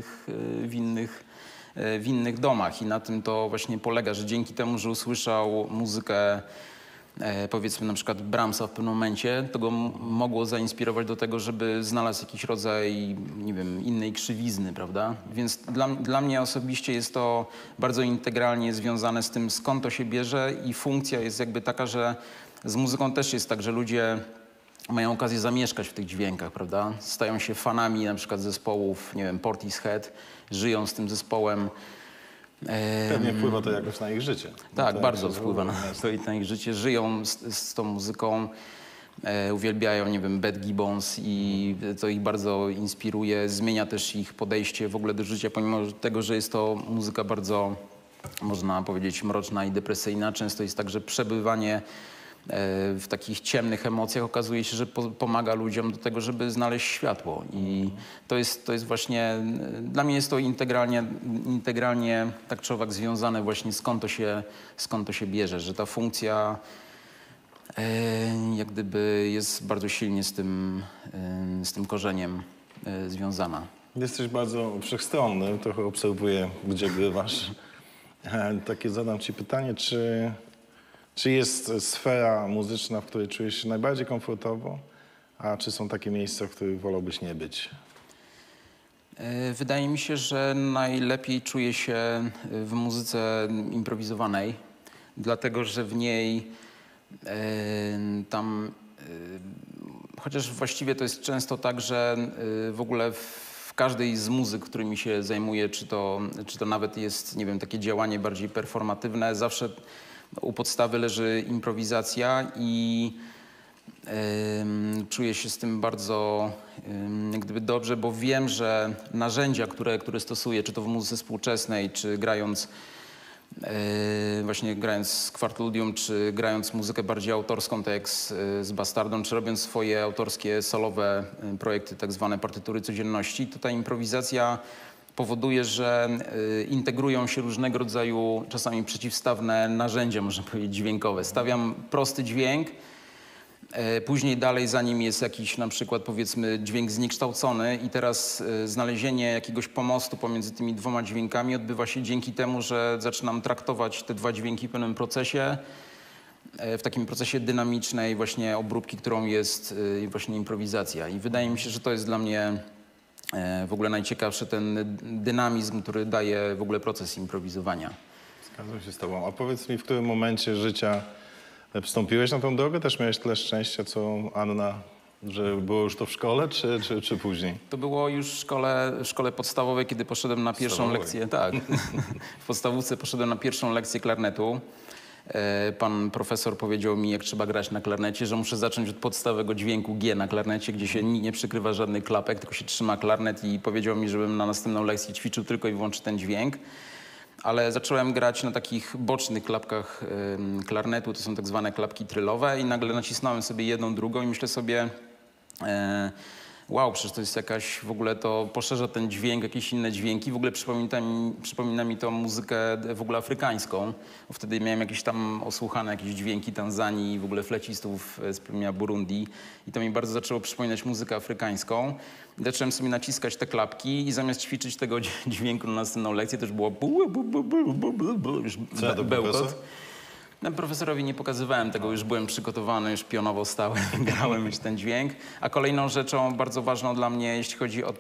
w innych domach i na tym to właśnie polega, że dzięki temu, że usłyszał muzykę powiedzmy na przykład Brahmsa w pewnym momencie, to go mogło zainspirować do tego, żeby znalazł jakiś rodzaj, nie wiem, innej krzywizny, prawda? Więc dla mnie osobiście jest to bardzo integralnie związane z tym, skąd to się bierze i funkcja jest jakby taka, że z muzyką też jest tak, że ludzie mają okazję zamieszkać w tych dźwiękach, prawda? Stają się fanami na przykład zespołów, nie wiem, Portishead, żyją z tym zespołem. Pewnie wpływa to jakoś na ich życie. Tak, To bardzo jak się wpływa zauważy. na ich życie. Żyją z tą muzyką, uwielbiają, nie wiem, Bad Gibbons i to ich bardzo inspiruje. Zmienia też ich podejście w ogóle do życia, pomimo tego, że jest to muzyka bardzo, można powiedzieć, mroczna i depresyjna. Często jest tak, że przebywanie w takich ciemnych emocjach okazuje się, że pomaga ludziom do tego, żeby znaleźć światło. I to jest właśnie, dla mnie jest to integralnie tak czy owak związane właśnie skąd to się bierze, że ta funkcja jak gdyby jest bardzo silnie z tym korzeniem związana. Jesteś bardzo wszechstronny, trochę obserwuję, gdzie bywasz. Takie zadam Ci pytanie, czy jest sfera muzyczna, w której czujesz się najbardziej komfortowo, a czy są takie miejsca, w których wolałbyś nie być? Wydaje mi się, że najlepiej czuję się w muzyce improwizowanej, dlatego że w niej chociaż właściwie to jest często tak, że w ogóle w każdej z muzyk, którymi się zajmuję, czy to nawet jest, nie wiem, takie działanie bardziej performatywne, zawsze u podstawy leży improwizacja i Czuję się z tym bardzo jak gdyby dobrze, bo wiem, że narzędzia, które stosuję, czy to w muzyce współczesnej, czy właśnie grając z Kwartludium, czy grając muzykę bardziej autorską, tak jak z Bastardą, czy robiąc swoje autorskie, solowe projekty, tak zwane partytury codzienności, to ta improwizacja powoduje, że integrują się różnego rodzaju, czasami przeciwstawne narzędzia, można powiedzieć, dźwiękowe. Stawiam prosty dźwięk, później dalej za nim jest jakiś na przykład powiedzmy dźwięk zniekształcony i teraz znalezienie jakiegoś pomostu pomiędzy tymi dwoma dźwiękami odbywa się dzięki temu, że zaczynam traktować te dwa dźwięki w pewnym procesie, w takim procesie dynamicznej właśnie obróbki, którą jest właśnie improwizacja. I wydaje mi się, że to jest dla mnie w ogóle najciekawszy ten dynamizm, który daje w ogóle proces improwizowania. Zgadzam się z tobą. A powiedz mi, w którym momencie życia wstąpiłeś na tą drogę? Też miałeś tyle szczęścia, co Anna, że było już to w szkole, czy później? To było już w szkole podstawowej, kiedy poszedłem na pierwszą lekcję. Tak, w podstawówce poszedłem na pierwszą lekcję klarnetu. Pan profesor powiedział mi, jak trzeba grać na klarnecie, że muszę zacząć od podstawowego dźwięku G na klarnecie, gdzie się nie przykrywa żadnych klapek, tylko się trzyma klarnet i powiedział mi, żebym na następną lekcję ćwiczył tylko i wyłącznie ten dźwięk. Ale zacząłem grać na takich bocznych klapkach klarnetu, to są tak zwane klapki trylowe i nagle nacisnąłem sobie jedną, drugą i myślę sobie, wow, przecież to jest jakaś, w ogóle to poszerza ten dźwięk, jakieś inne dźwięki. W ogóle przypomina mi to muzykę w ogóle afrykańską. Bo wtedy miałem jakieś tam osłuchane jakieś dźwięki Tanzanii, w ogóle flecistów z plemienia Burundi. I to mi bardzo zaczęło przypominać muzykę afrykańską. I zacząłem sobie naciskać te klapki i zamiast ćwiczyć tego dźwięku na następną lekcję, to już było już bełkot. No, profesorowi nie pokazywałem tego, już byłem przygotowany, już pionowo stałem, grałem już ten dźwięk. A kolejną rzeczą bardzo ważną dla mnie, jeśli chodzi o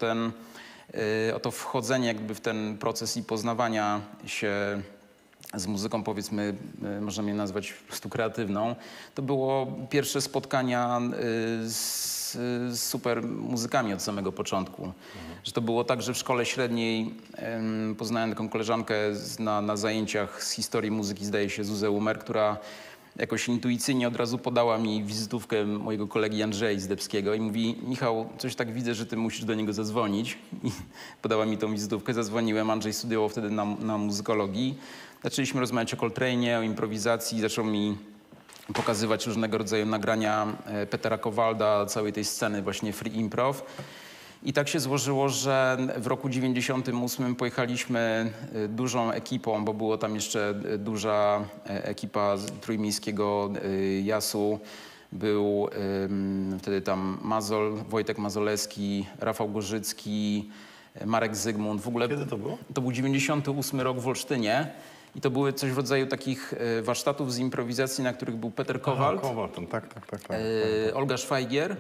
to wchodzenie jakby w ten proces i poznawania się z muzyką, powiedzmy, można mnie nazwać po prostu kreatywną, to było pierwsze spotkania z super muzykami od samego początku. Że to było tak, że w szkole średniej poznałem taką koleżankę na zajęciach z historii muzyki, zdaje się, Zuzę Umer, która jakoś intuicyjnie od razu podała mi wizytówkę mojego kolegi Andrzeja Zdebskiego i mówi: Michał, coś tak widzę, że ty musisz do niego zadzwonić. I podała mi tą wizytówkę, zadzwoniłem. Andrzej studiował wtedy na muzykologii. Zaczęliśmy rozmawiać o Coltrane'ie, o improwizacji. Zaczął mi pokazywać różnego rodzaju nagrania Petera Kowalda, całej tej sceny właśnie free improv. I tak się złożyło, że w roku 98 pojechaliśmy dużą ekipą, bo było tam jeszcze duża ekipa trójmiejskiego jasu. Był wtedy tam Wojtek Mazolewski, Rafał Gorzycki, Marek Zygmunt. W ogóle Kiedy to było? To był 98 rok w Olsztynie. I to były coś w rodzaju takich warsztatów z improwizacji, na których był Peter Kowald, Tak. Olga Szwajgier.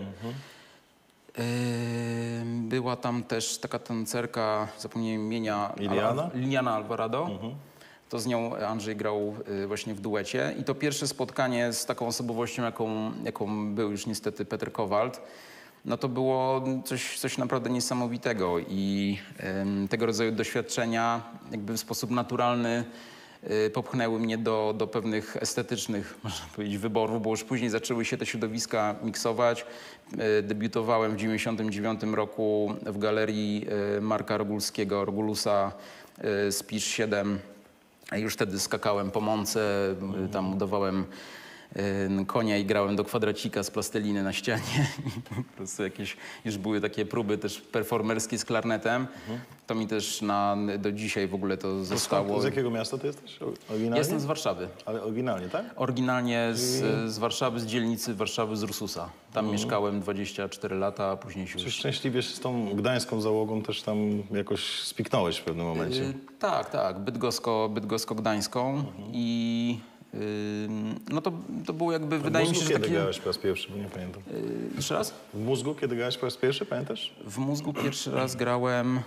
Była tam też taka tancerka, zapomniałem imienia, Liliana Alvarado. To z nią Andrzej grał właśnie w duecie. I to pierwsze spotkanie z taką osobowością, jaką był już niestety Peter Kowald, no to było coś naprawdę niesamowitego. I tego rodzaju doświadczenia jakby w sposób naturalny popchnęły mnie do pewnych estetycznych, można powiedzieć, wyborów, bo już później zaczęły się te środowiska miksować. Debiutowałem w 1999 roku w galerii Marka Rogulskiego, Rogulusa Spisz 7. Już wtedy skakałem po mące, tam udawałem konia i grałem do kwadracika z plasteliny na ścianie. I po prostu jakieś już były takie próby też performerskie z klarnetem. To mi też do dzisiaj w ogóle to zostało. Z jakiego miasta ty jesteś oryginalnie? Jestem z Warszawy. Ale oryginalnie, tak? Oryginalnie z Warszawy, z dzielnicy Warszawy, z Ursusa. Tam mieszkałem 24 lata, a później się Czy już... szczęśliwie z tą gdańską załogą też tam jakoś spiknąłeś w pewnym momencie? Tak. Bydgosko-gdańską i... no to było jakby, wydaje mi się, że kiedy takie... grałeś po raz pierwszy, bo nie pamiętam. Jeszcze raz? W Mózgu, kiedy grałeś po raz pierwszy, pamiętasz? W Mózgu pierwszy raz grałem...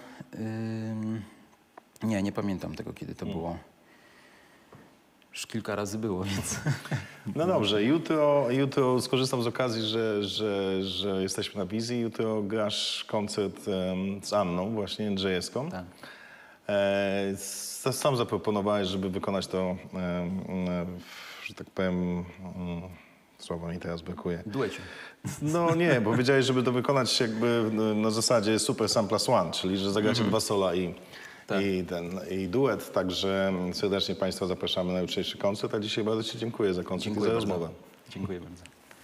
nie pamiętam tego, kiedy to było. Już kilka razy było, więc... No dobrze, jutro skorzystam z okazji, że jesteśmy na wizji. Jutro grasz koncert z Anną, właśnie Jędrzejewską. Tak. Sam zaproponowałeś, żeby wykonać to, że tak powiem, Słowa mi teraz brakuje. Duecie. No nie, bo wiedziałeś, żeby to wykonać jakby na zasadzie Super Sam Plus One, czyli że zagracie dwa sola i duet. Także serdecznie Państwa zapraszamy na jutrzejszy koncert, a dzisiaj bardzo Ci dziękuję za koncert i za rozmowę. Dziękuję bardzo.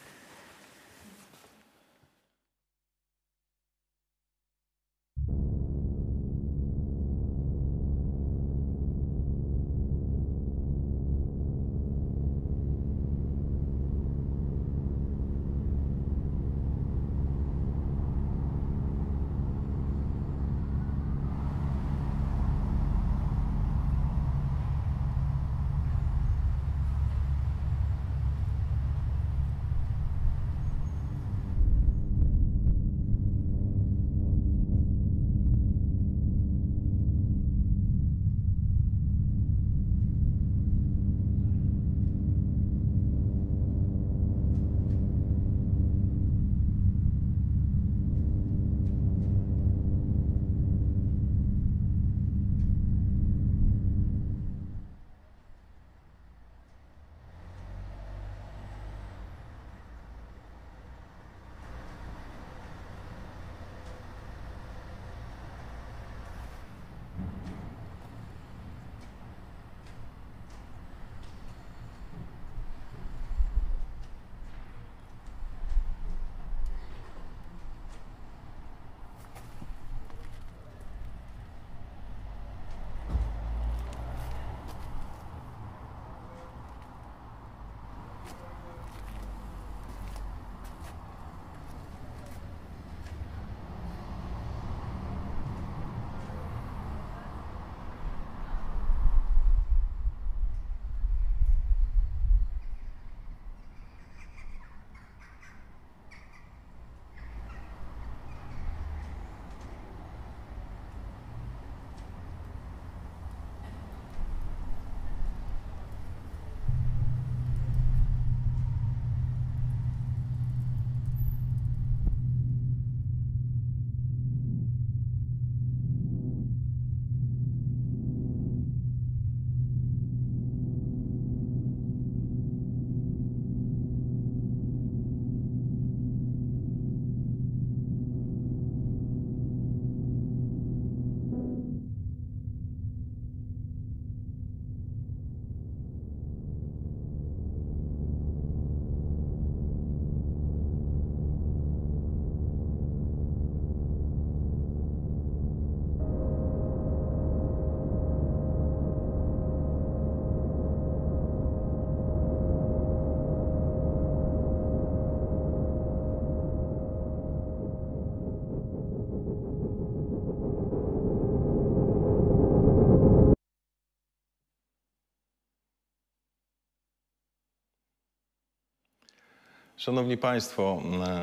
Szanowni Państwo,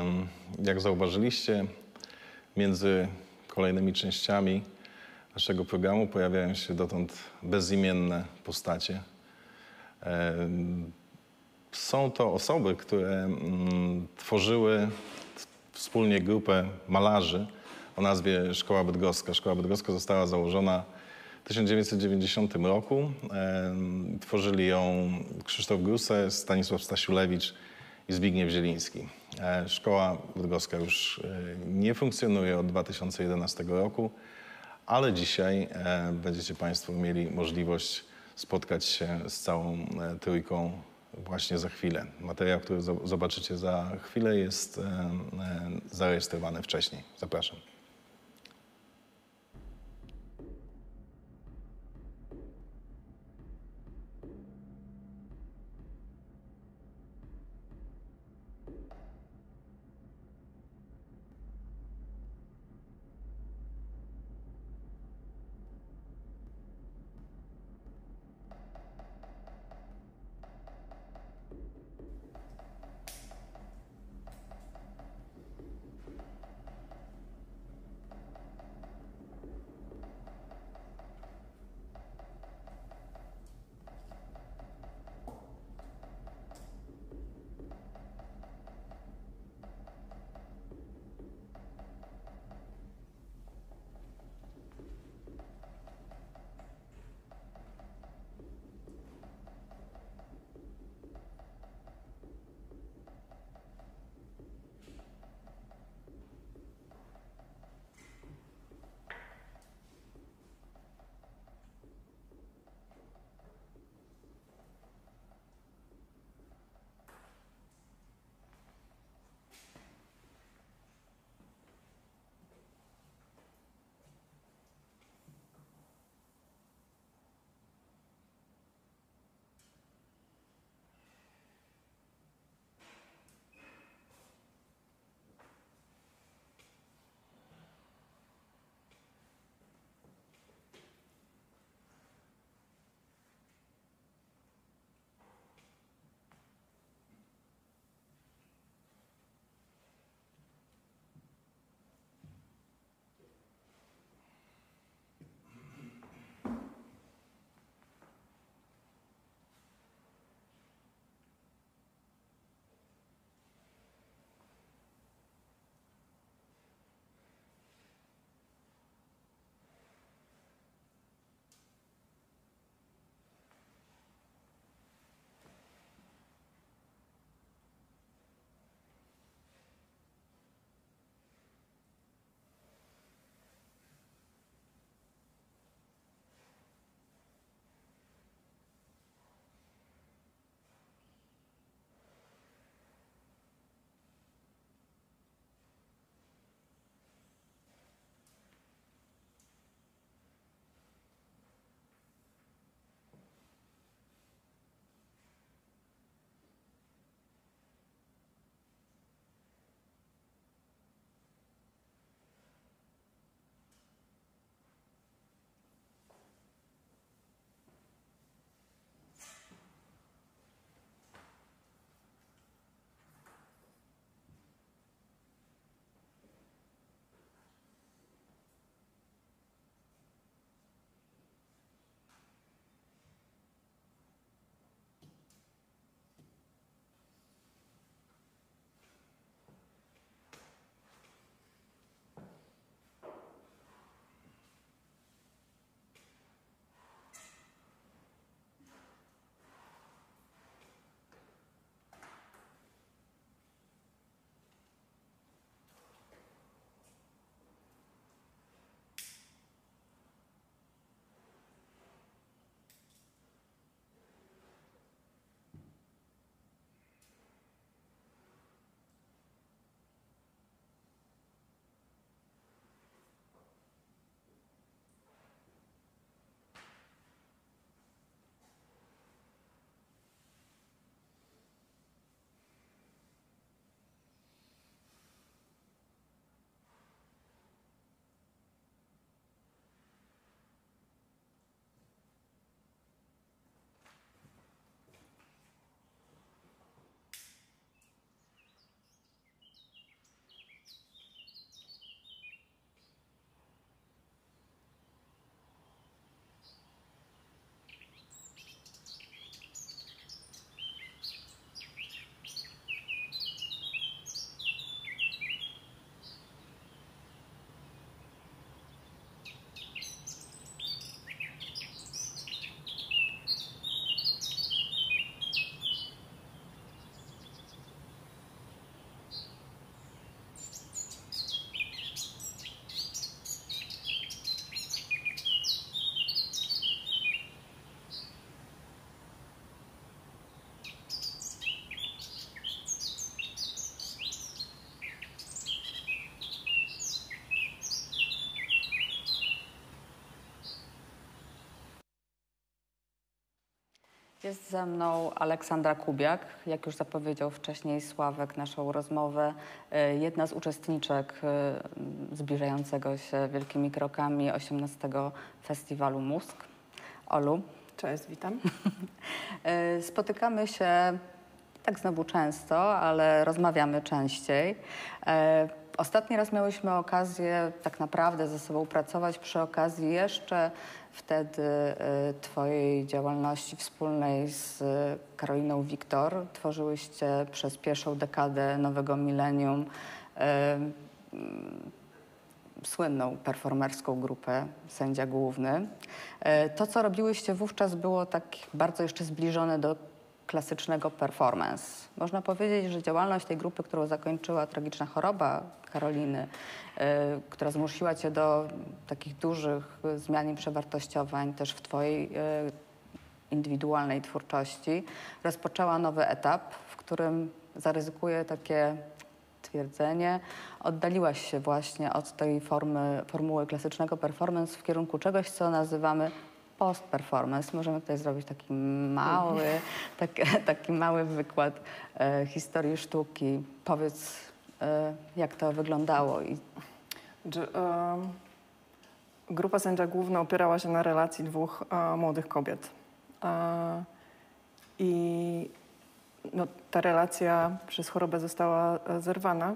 jak zauważyliście, między kolejnymi częściami naszego programu pojawiają się dotąd bezimienne postacie. Są to osoby, które tworzyły wspólnie grupę malarzy o nazwie Szkoła Bydgoska. Szkoła Bydgoska została założona w 1990 roku. Tworzyli ją Krzysztof Gruse, Stanisław Stasiulewicz i Zbigniew Zieliński. Szkoła Bydgoska już nie funkcjonuje od 2011 roku, ale dzisiaj będziecie Państwo mieli możliwość spotkać się z całą trójką właśnie za chwilę. Materiał, który zobaczycie za chwilę, jest zarejestrowany wcześniej. Zapraszam. Jest ze mną Aleksandra Kubiak, jak już zapowiedział wcześniej Sławek naszą rozmowę, jedna z uczestniczek zbliżającego się wielkimi krokami 18. Festiwalu Mózg. Olu. Cześć, witam. Spotykamy się tak znowu często, ale rozmawiamy częściej. Ostatni raz miałyśmy okazję tak naprawdę ze sobą pracować przy okazji jeszcze wtedy twojej działalności wspólnej z Karoliną Wiktor. Tworzyłyście przez pierwszą dekadę nowego milenium słynną performerską grupę Sędzia Główny. To, co robiłyście wówczas, było tak bardzo jeszcze zbliżone do klasycznego performance. Można powiedzieć, że działalność tej grupy, którą zakończyła tragiczna choroba Karoliny, która zmusiła cię do takich dużych zmian i przewartościowań też w twojej indywidualnej twórczości, rozpoczęła nowy etap, w którym zaryzykuję takie twierdzenie, oddaliłaś się właśnie od tej formuły klasycznego performance w kierunku czegoś, co nazywamy post-performance. Możemy tutaj zrobić taki mały wykład historii sztuki. Powiedz, jak to wyglądało. Grupa Sędzia Główna opierała się na relacji dwóch młodych kobiet. I ta relacja przez chorobę została zerwana.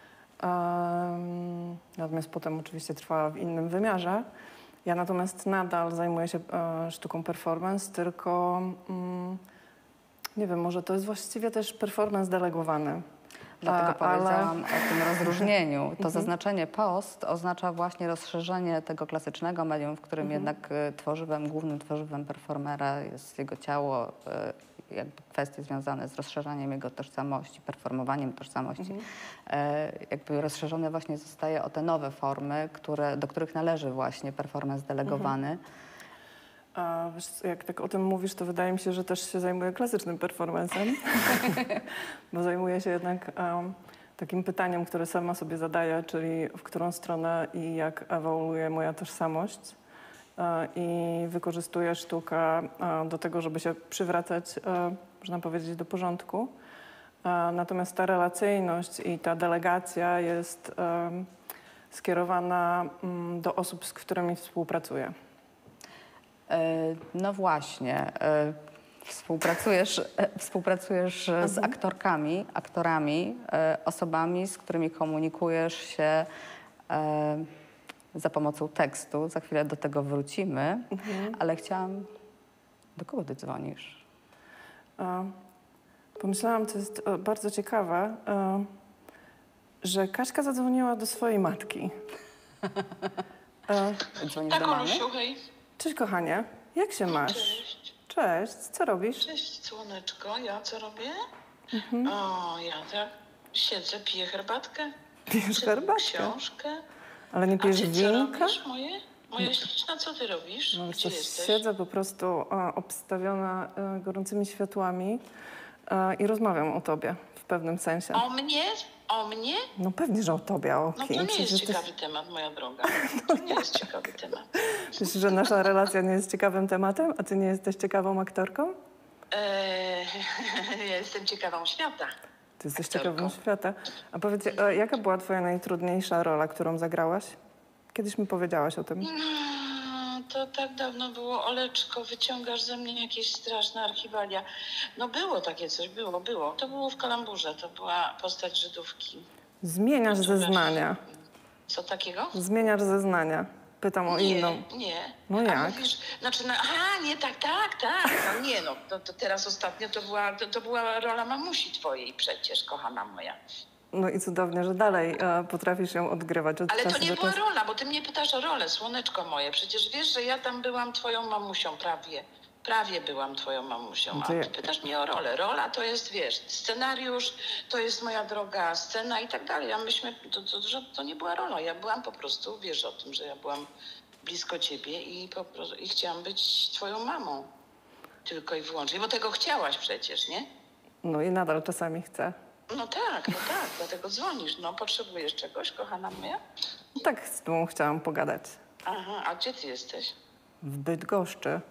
Natomiast potem oczywiście trwała w innym wymiarze. Ja natomiast nadal zajmuję się sztuką performance, tylko nie wiem, może to jest właściwie też performance delegowany. Dlatego powiedziałam o tym rozróżnieniu. To zaznaczenie post oznacza właśnie rozszerzenie tego klasycznego medium, w którym jednak głównym tworzywem performera jest jego ciało, jakby kwestie związane z rozszerzaniem jego tożsamości, performowaniem tożsamości. Jakby rozszerzone właśnie zostaje o te nowe formy, do których należy właśnie performance delegowany. A wiesz, jak tak o tym mówisz, to wydaje mi się, że też się zajmuję klasycznym performancem, bo zajmuję się jednak takim pytaniem, które sama sobie zadaję, czyli w którą stronę i jak ewoluuje moja tożsamość. I wykorzystuję sztukę do tego, żeby się przywracać, można powiedzieć, do porządku. Natomiast ta relacyjność i ta delegacja jest skierowana do osób, z którymi współpracuję. No właśnie, współpracujesz z aktorami, osobami, z którymi komunikujesz się za pomocą tekstu. Za chwilę do tego wrócimy, ale chciałam... Do kogo ty dzwonisz? Pomyślałam, co jest bardzo ciekawe, że Kaśka zadzwoniła do swojej matki. Dzwonisz do mamy? Olusiu, hej. Cześć, kochanie. Jak się masz? Cześć. Cześć. Co robisz? Cześć, słoneczko. Ja co robię? O, ja tak siedzę, piję herbatkę. Pijesz czytam herbatkę? książkę. Ale nie A pijesz ty co winka? robisz, moja śliczna? Co ty robisz? No, Gdzie wiesz co, jesteś? siedzę po prostu obstawiona gorącymi światłami i rozmawiam o tobie w pewnym sensie. O mnie? O mnie? No pewnie, że o tobie, o No kim? to nie jest Przecież ty- ciekawy temat, moja droga. To nie jest ciekawy temat. Myślisz, że nasza relacja nie jest ciekawym tematem, a ty nie jesteś ciekawą aktorką? Ja jestem ciekawą świata. Ty jesteś Aktorką. ciekawą świata. A powiedz, jaka była twoja najtrudniejsza rola, którą zagrałaś? Kiedyś mi powiedziałaś o tym. To tak dawno było. Oleczko, wyciągasz ze mnie jakieś straszne archiwalia. No było takie coś, było. To było w Kalamburze, to była postać Żydówki. Zmieniasz zeznania. Co takiego? Zmieniasz zeznania. Pytam o inną. Nie. No A jak? mówisz, znaczy, aha, nie, tak. No nie no, to teraz ostatnio to była rola mamusi twojej przecież, kochana moja. No i cudownie, że dalej potrafisz ją odgrywać od Ale czasu to nie do była czasu. rola, bo ty mnie pytasz o rolę, słoneczko moje. Przecież wiesz, że ja tam byłam twoją mamusią prawie. Prawie byłam twoją mamusią, a To ja- ty pytasz mnie o rolę. Rola to jest, wiesz, scenariusz, to jest moja droga scena i tak dalej. A myśmy, to nie była rola. Ja byłam po prostu, wiesz o tym, że ja byłam blisko ciebie i po prostu i chciałam być twoją mamą. Tylko i wyłącznie, bo tego chciałaś przecież, nie? No i nadal czasami chcę. No tak, dlatego dzwonisz. No, potrzebujesz czegoś, kochana moja? No tak z tobą chciałam pogadać. Aha, a gdzie ty jesteś? W Bydgoszczy.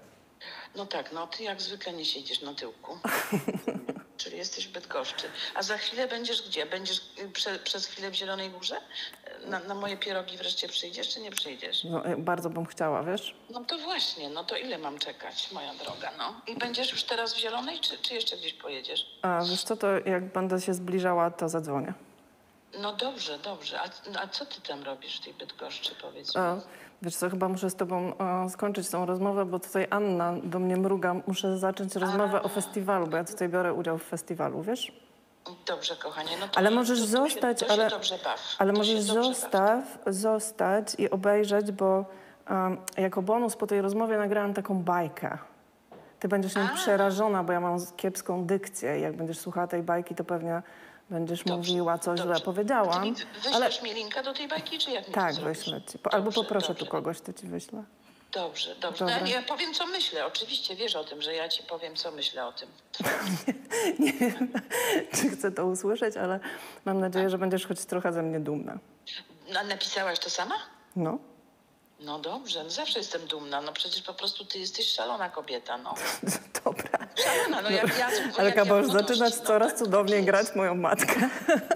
No tak, no ty jak zwykle nie siedzisz na tyłku. Czyli jesteś w Bydgoszczy. A za chwilę będziesz gdzie? Będziesz przez chwilę w Zielonej Górze? Na moje pierogi wreszcie przyjdziesz, czy nie przyjdziesz? No, bardzo bym chciała, wiesz? No to właśnie, no to ile mam czekać, moja droga, no? I będziesz już teraz w Zielonej, czy jeszcze gdzieś pojedziesz? A wiesz co, to jak będę się zbliżała, to zadzwonię. No dobrze, dobrze. A co ty tam robisz w tej Bydgoszczy, powiedz mi? Wiesz co, chyba muszę z tobą skończyć tą rozmowę, bo tutaj Anna do mnie mruga. Muszę zacząć rozmowę o festiwalu, bo ja tutaj biorę udział w festiwalu, wiesz? Dobrze, kochanie, no to Ale możesz to zostać, się dobrze baw. ale To możesz się dobrze baw. zostać i obejrzeć, bo jako bonus po tej rozmowie nagrałam taką bajkę. Ty będziesz nią przerażona, bo ja mam kiepską dykcję i jak będziesz słuchała tej bajki, to pewnie będziesz mówiła, co źle powiedziałam. Wyślesz mi linka do tej bajki, czy jak mi to Tak, zrobisz? wyślę ci. Albo Dobrze, poproszę dobrze. tu kogoś, to ci wyślę. Dobrze, dobrze. Dobra. No, ja powiem, co myślę. Oczywiście wiesz o tym, że ja ci powiem, co myślę o tym. Nie wiem, czy chcę to usłyszeć, ale mam nadzieję, że będziesz choć trochę ze mnie dumna. Napisałaś to sama? No. No dobrze, no zawsze jestem dumna. No przecież po prostu ty jesteś szalona kobieta, no. Dobra. Szalona, no jak ja... Ale jak ja Kabosz, młodości, zaczynasz no, coraz tak cudowniej jest. grać moją matkę.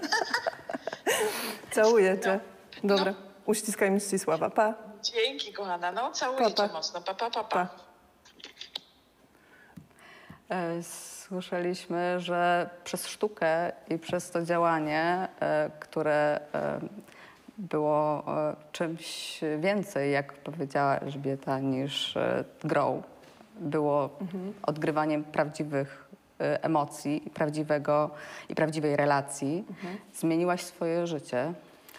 Całuję cię. Dobra, uściskaj mi Ścisława. Pa. Dzięki, kochana. No całuję Pa, pa. cię mocno. Pa, pa, pa, Pa. pa. Słyszeliśmy, że przez sztukę i przez to działanie, które było czymś więcej, jak powiedziała Elżbieta, niż grą, było odgrywaniem prawdziwych emocji i prawdziwej relacji. Zmieniłaś swoje życie.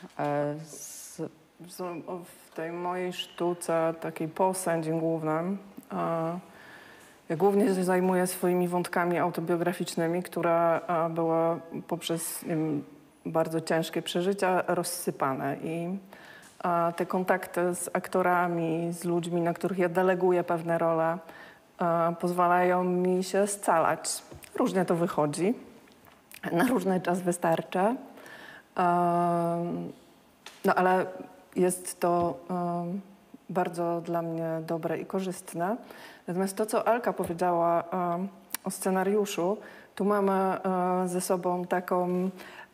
W tej mojej sztuce, takiej po sędzim głównym, ja głównie się zajmuję swoimi wątkami autobiograficznymi, które były poprzez bardzo ciężkie przeżycia rozsypane. I te kontakty z aktorami, z ludźmi, na których ja deleguję pewne role, pozwalają mi się scalać. Różnie to wychodzi. Na różny czas wystarcza. No ale jest to bardzo dla mnie dobre i korzystne. Natomiast to, co Elka powiedziała o scenariuszu, tu mamy ze sobą taką...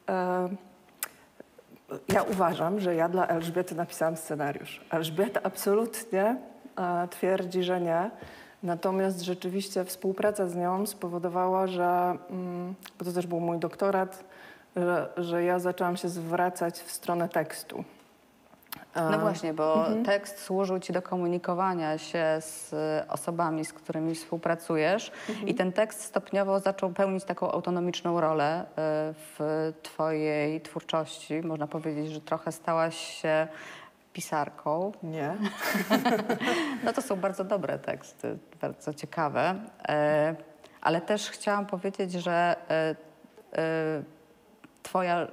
Ja uważam, że ja dla Elżbiety napisałam scenariusz. Elżbieta absolutnie twierdzi, że nie. Natomiast rzeczywiście współpraca z nią spowodowała, że, bo to też był mój doktorat, że ja zaczęłam się zwracać w stronę tekstu. No właśnie, bo tekst służył ci do komunikowania się z osobami, z którymi współpracujesz i ten tekst stopniowo zaczął pełnić taką autonomiczną rolę w twojej twórczości. Można powiedzieć, że trochę stałaś się pisarką. Nie. No to są bardzo dobre teksty, bardzo ciekawe, ale też chciałam powiedzieć, że twoja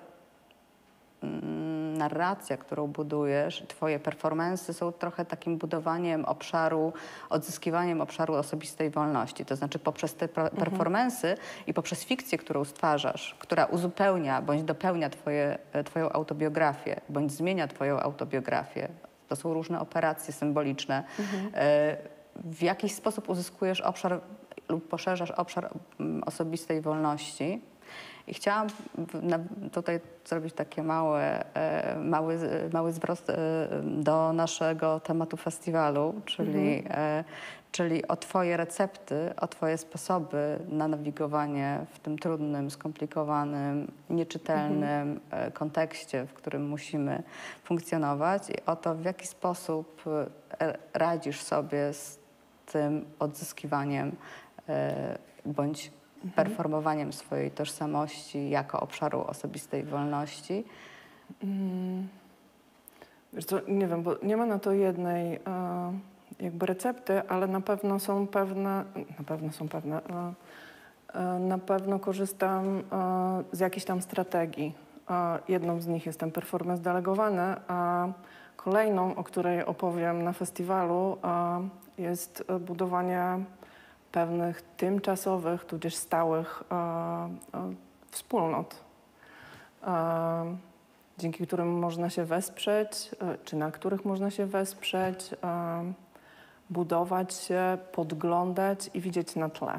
narracja, którą budujesz, twoje performance'y są trochę takim budowaniem obszaru, odzyskiwaniem obszaru osobistej wolności. To znaczy poprzez te performance'y i poprzez fikcję, którą stwarzasz, która uzupełnia bądź dopełnia twoją autobiografię, bądź zmienia twoją autobiografię. To są różne operacje symboliczne. W jakiś sposób uzyskujesz obszar lub poszerzasz obszar osobistej wolności. I chciałam tutaj zrobić taki mały zwrot do naszego tematu festiwalu, czyli o twoje recepty, o twoje sposoby na nawigowanie w tym trudnym, skomplikowanym, nieczytelnym kontekście, w którym musimy funkcjonować i o to, w jaki sposób radzisz sobie z tym odzyskiwaniem bądź performowaniem swojej tożsamości jako obszaru osobistej wolności? Wiesz co, nie wiem, bo nie ma na to jednej jakby recepty, ale na pewno są pewne, na pewno korzystam z jakiejś tam strategii. Jedną z nich jest ten performance delegowany, a kolejną, o której opowiem na festiwalu, jest budowanie pewnych tymczasowych, tudzież stałych wspólnot, dzięki którym można się wesprzeć, czy na których można się wesprzeć, budować się, podglądać i widzieć na tle.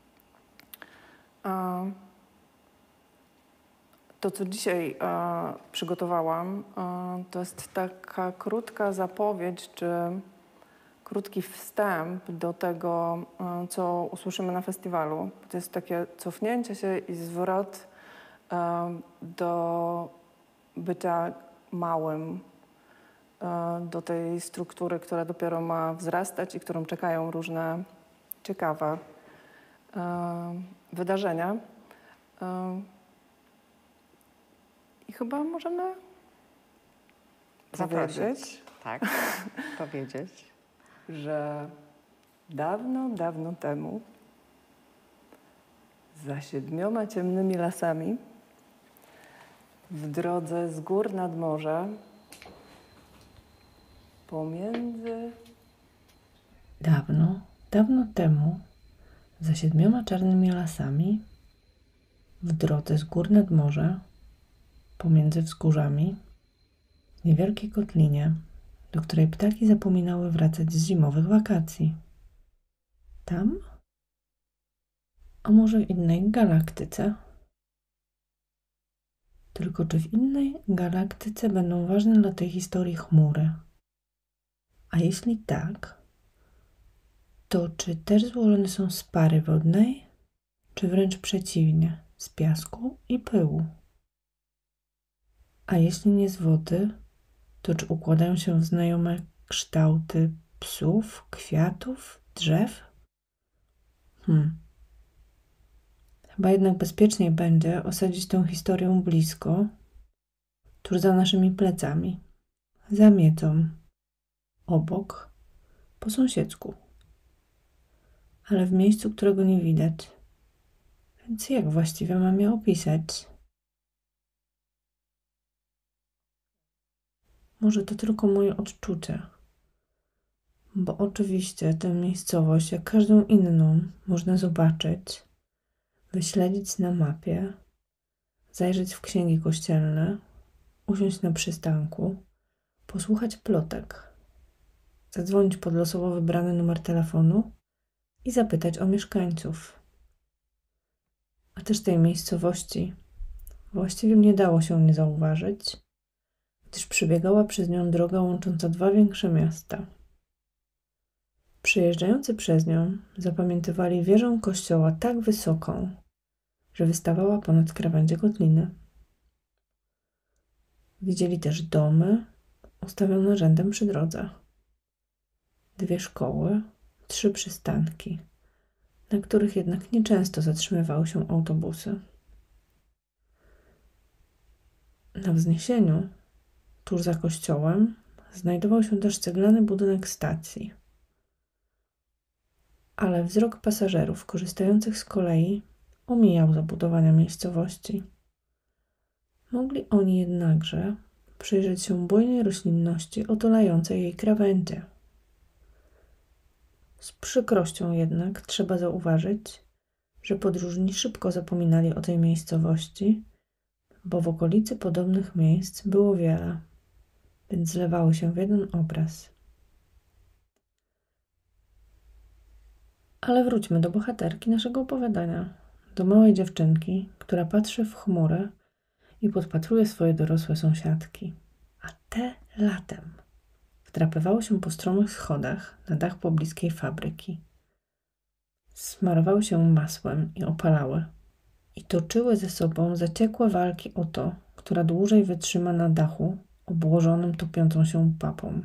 To, co dzisiaj przygotowałam, to jest taka krótka zapowiedź, czy krótki wstęp do tego, co usłyszymy na festiwalu. To jest takie cofnięcie się i zwrot do bycia małym, do tej struktury, która dopiero ma wzrastać i którą czekają różne ciekawe wydarzenia. I chyba możemy powiedzieć, Tak, powiedzieć. że dawno, dawno temu za 7 ciemnymi lasami w drodze z gór nad morze pomiędzy... Dawno, dawno temu, za 7 czarnymi lasami, w drodze z gór nad morze, pomiędzy wzgórzami, w niewielkiej kotlinie, do której ptaki zapominały wracać z zimowych wakacji. Tam? A może w innej galaktyce? Tylko czy w innej galaktyce będą ważne dla tej historii chmury? A jeśli tak, to czy też złożone są z pary wodnej, czy wręcz przeciwnie, z piasku i pyłu? A jeśli nie z wody, to czy układają się w znajome kształty psów, kwiatów, drzew? Chyba jednak bezpieczniej będzie osadzić tę historię blisko, tuż za naszymi plecami, za miedzą, obok, po sąsiedzku, ale w miejscu, którego nie widać. Więc jak właściwie mam je opisać? Może to tylko moje odczucie, bo oczywiście tę miejscowość, jak każdą inną, można zobaczyć, wyśledzić na mapie, zajrzeć w księgi kościelne, usiąść na przystanku, posłuchać plotek, zadzwonić pod losowo wybrany numer telefonu i zapytać o mieszkańców. A też tej miejscowości właściwie nie dało się nie zauważyć, gdyż przebiegała przez nią droga łącząca 2 większe miasta. Przejeżdżający przez nią zapamiętywali wieżę kościoła tak wysoką, że wystawała ponad krawędzie kotliny. Widzieli też domy ustawione rzędem przy drodze, 2 szkoły, 3 przystanki, na których jednak nieczęsto zatrzymywały się autobusy. Na wzniesieniu, tuż za kościołem, znajdował się też ceglany budynek stacji. Ale wzrok pasażerów korzystających z kolei omijał zabudowania miejscowości. Mogli oni jednakże przyjrzeć się bujnej roślinności otulającej jej krawędzie. Z przykrością jednak trzeba zauważyć, że podróżni szybko zapominali o tej miejscowości, bo w okolicy podobnych miejsc było wiele, więc zlewały się w jeden obraz. Ale wróćmy do bohaterki naszego opowiadania, do małej dziewczynki, która patrzy w chmurę i podpatruje swoje dorosłe sąsiadki. A te latem wdrapywały się po stromych schodach na dach pobliskiej fabryki. Smarowały się masłem i opalały i toczyły ze sobą zaciekłe walki o to, która dłużej wytrzyma na dachu obłożonym topiącą się papą.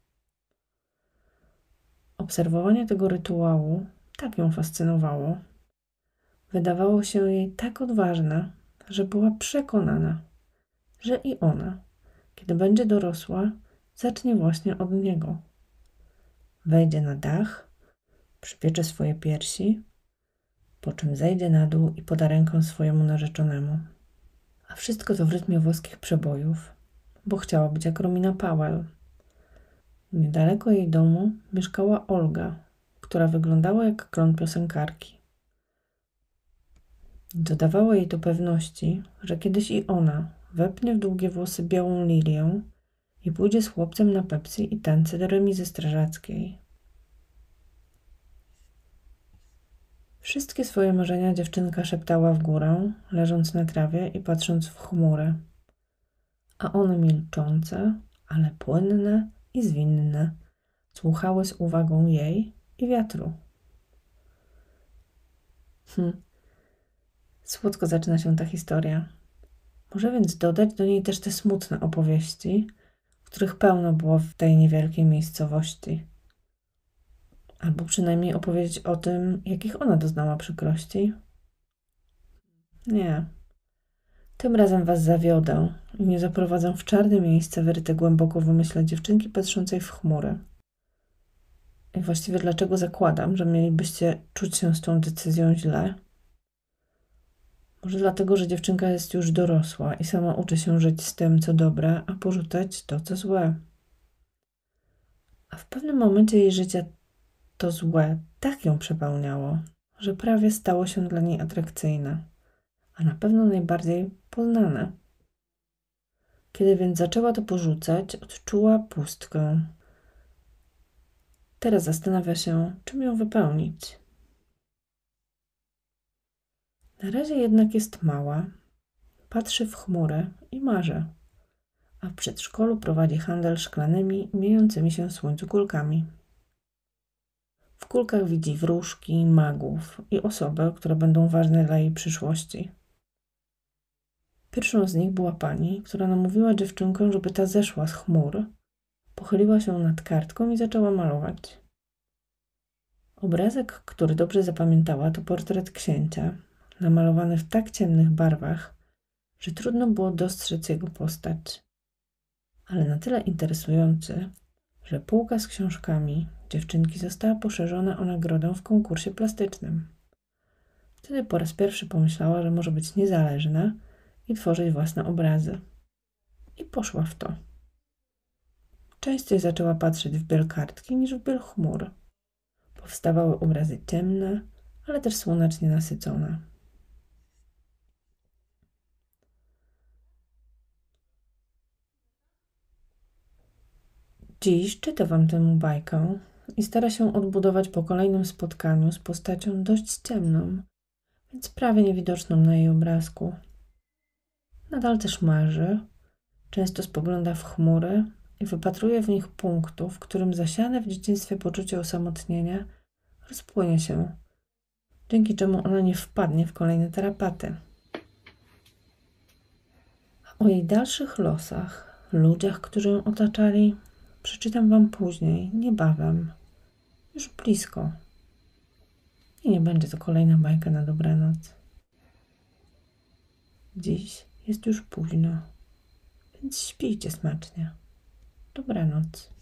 Obserwowanie tego rytuału tak ją fascynowało. Wydawało się jej tak odważne, że była przekonana, że i ona, kiedy będzie dorosła, zacznie właśnie od niego. Wejdzie na dach, przypiecze swoje piersi, po czym zejdzie na dół i poda rękę swojemu narzeczonemu. A wszystko to w rytmie włoskich przebojów, bo chciała być jak Romina Powell. Niedaleko jej domu mieszkała Olga, która wyglądała jak klon piosenkarki. Dodawało jej to pewności, że kiedyś i ona wepnie w długie włosy białą lilię i pójdzie z chłopcem na Pepsi i tańce do remizy strażackiej. Wszystkie swoje marzenia dziewczynka szeptała w górę, leżąc na trawie i patrząc w chmury. A one milczące, ale płynne i zwinne, słuchały z uwagą jej i wiatru. Słodko zaczyna się ta historia. Może więc dodać do niej też te smutne opowieści, których pełno było w tej niewielkiej miejscowości. Albo przynajmniej opowiedzieć o tym, jakich ona doznała przykrości. Nie. Tym razem was zawiodę i nie zaprowadzę w czarne miejsce wyryte głęboko w umyśle dziewczynki patrzącej w chmury. I właściwie dlaczego zakładam, że mielibyście czuć się z tą decyzją źle? Może dlatego, że dziewczynka jest już dorosła i sama uczy się żyć z tym, co dobre, a porzucać to, co złe. A w pewnym momencie jej życia to złe tak ją przepełniało, że prawie stało się dla niej atrakcyjne, a na pewno najbardziej poznane. Kiedy więc zaczęła to porzucać, odczuła pustkę. Teraz zastanawia się, czym ją wypełnić. Na razie jednak jest mała, patrzy w chmurę i marzy, a w przedszkolu prowadzi handel szklanymi, miejącymi się w słońcu kulkami. W kulkach widzi wróżki, magów i osoby, które będą ważne dla jej przyszłości. Pierwszą z nich była pani, która namówiła dziewczynkę, żeby ta zeszła z chmur, pochyliła się nad kartką i zaczęła malować. Obrazek, który dobrze zapamiętała, to portret księcia, namalowany w tak ciemnych barwach, że trudno było dostrzec jego postać. Ale na tyle interesujący, że półka z książkami dziewczynki została poszerzona o nagrodę w konkursie plastycznym. Wtedy po raz pierwszy pomyślała, że może być niezależna i tworzyć własne obrazy. I poszła w to. Częściej zaczęła patrzeć w biel kartki niż w biel chmur. Powstawały obrazy ciemne, ale też słonecznie nasycone. Dziś czyta wam tę bajkę i stara się odbudować po kolejnym spotkaniu z postacią dość ciemną, więc prawie niewidoczną na jej obrazku. Nadal też marzy, często spogląda w chmury i wypatruje w nich punktu, w którym zasiane w dzieciństwie poczucie osamotnienia rozpłynie się, dzięki czemu ona nie wpadnie w kolejne tarapaty. O jej dalszych losach, ludziach, którzy ją otaczali, przeczytam wam później, niebawem, już blisko. I nie będzie to kolejna bajka na dobranoc. Dziś jest już późno, więc śpijcie smacznie. Dobranoc.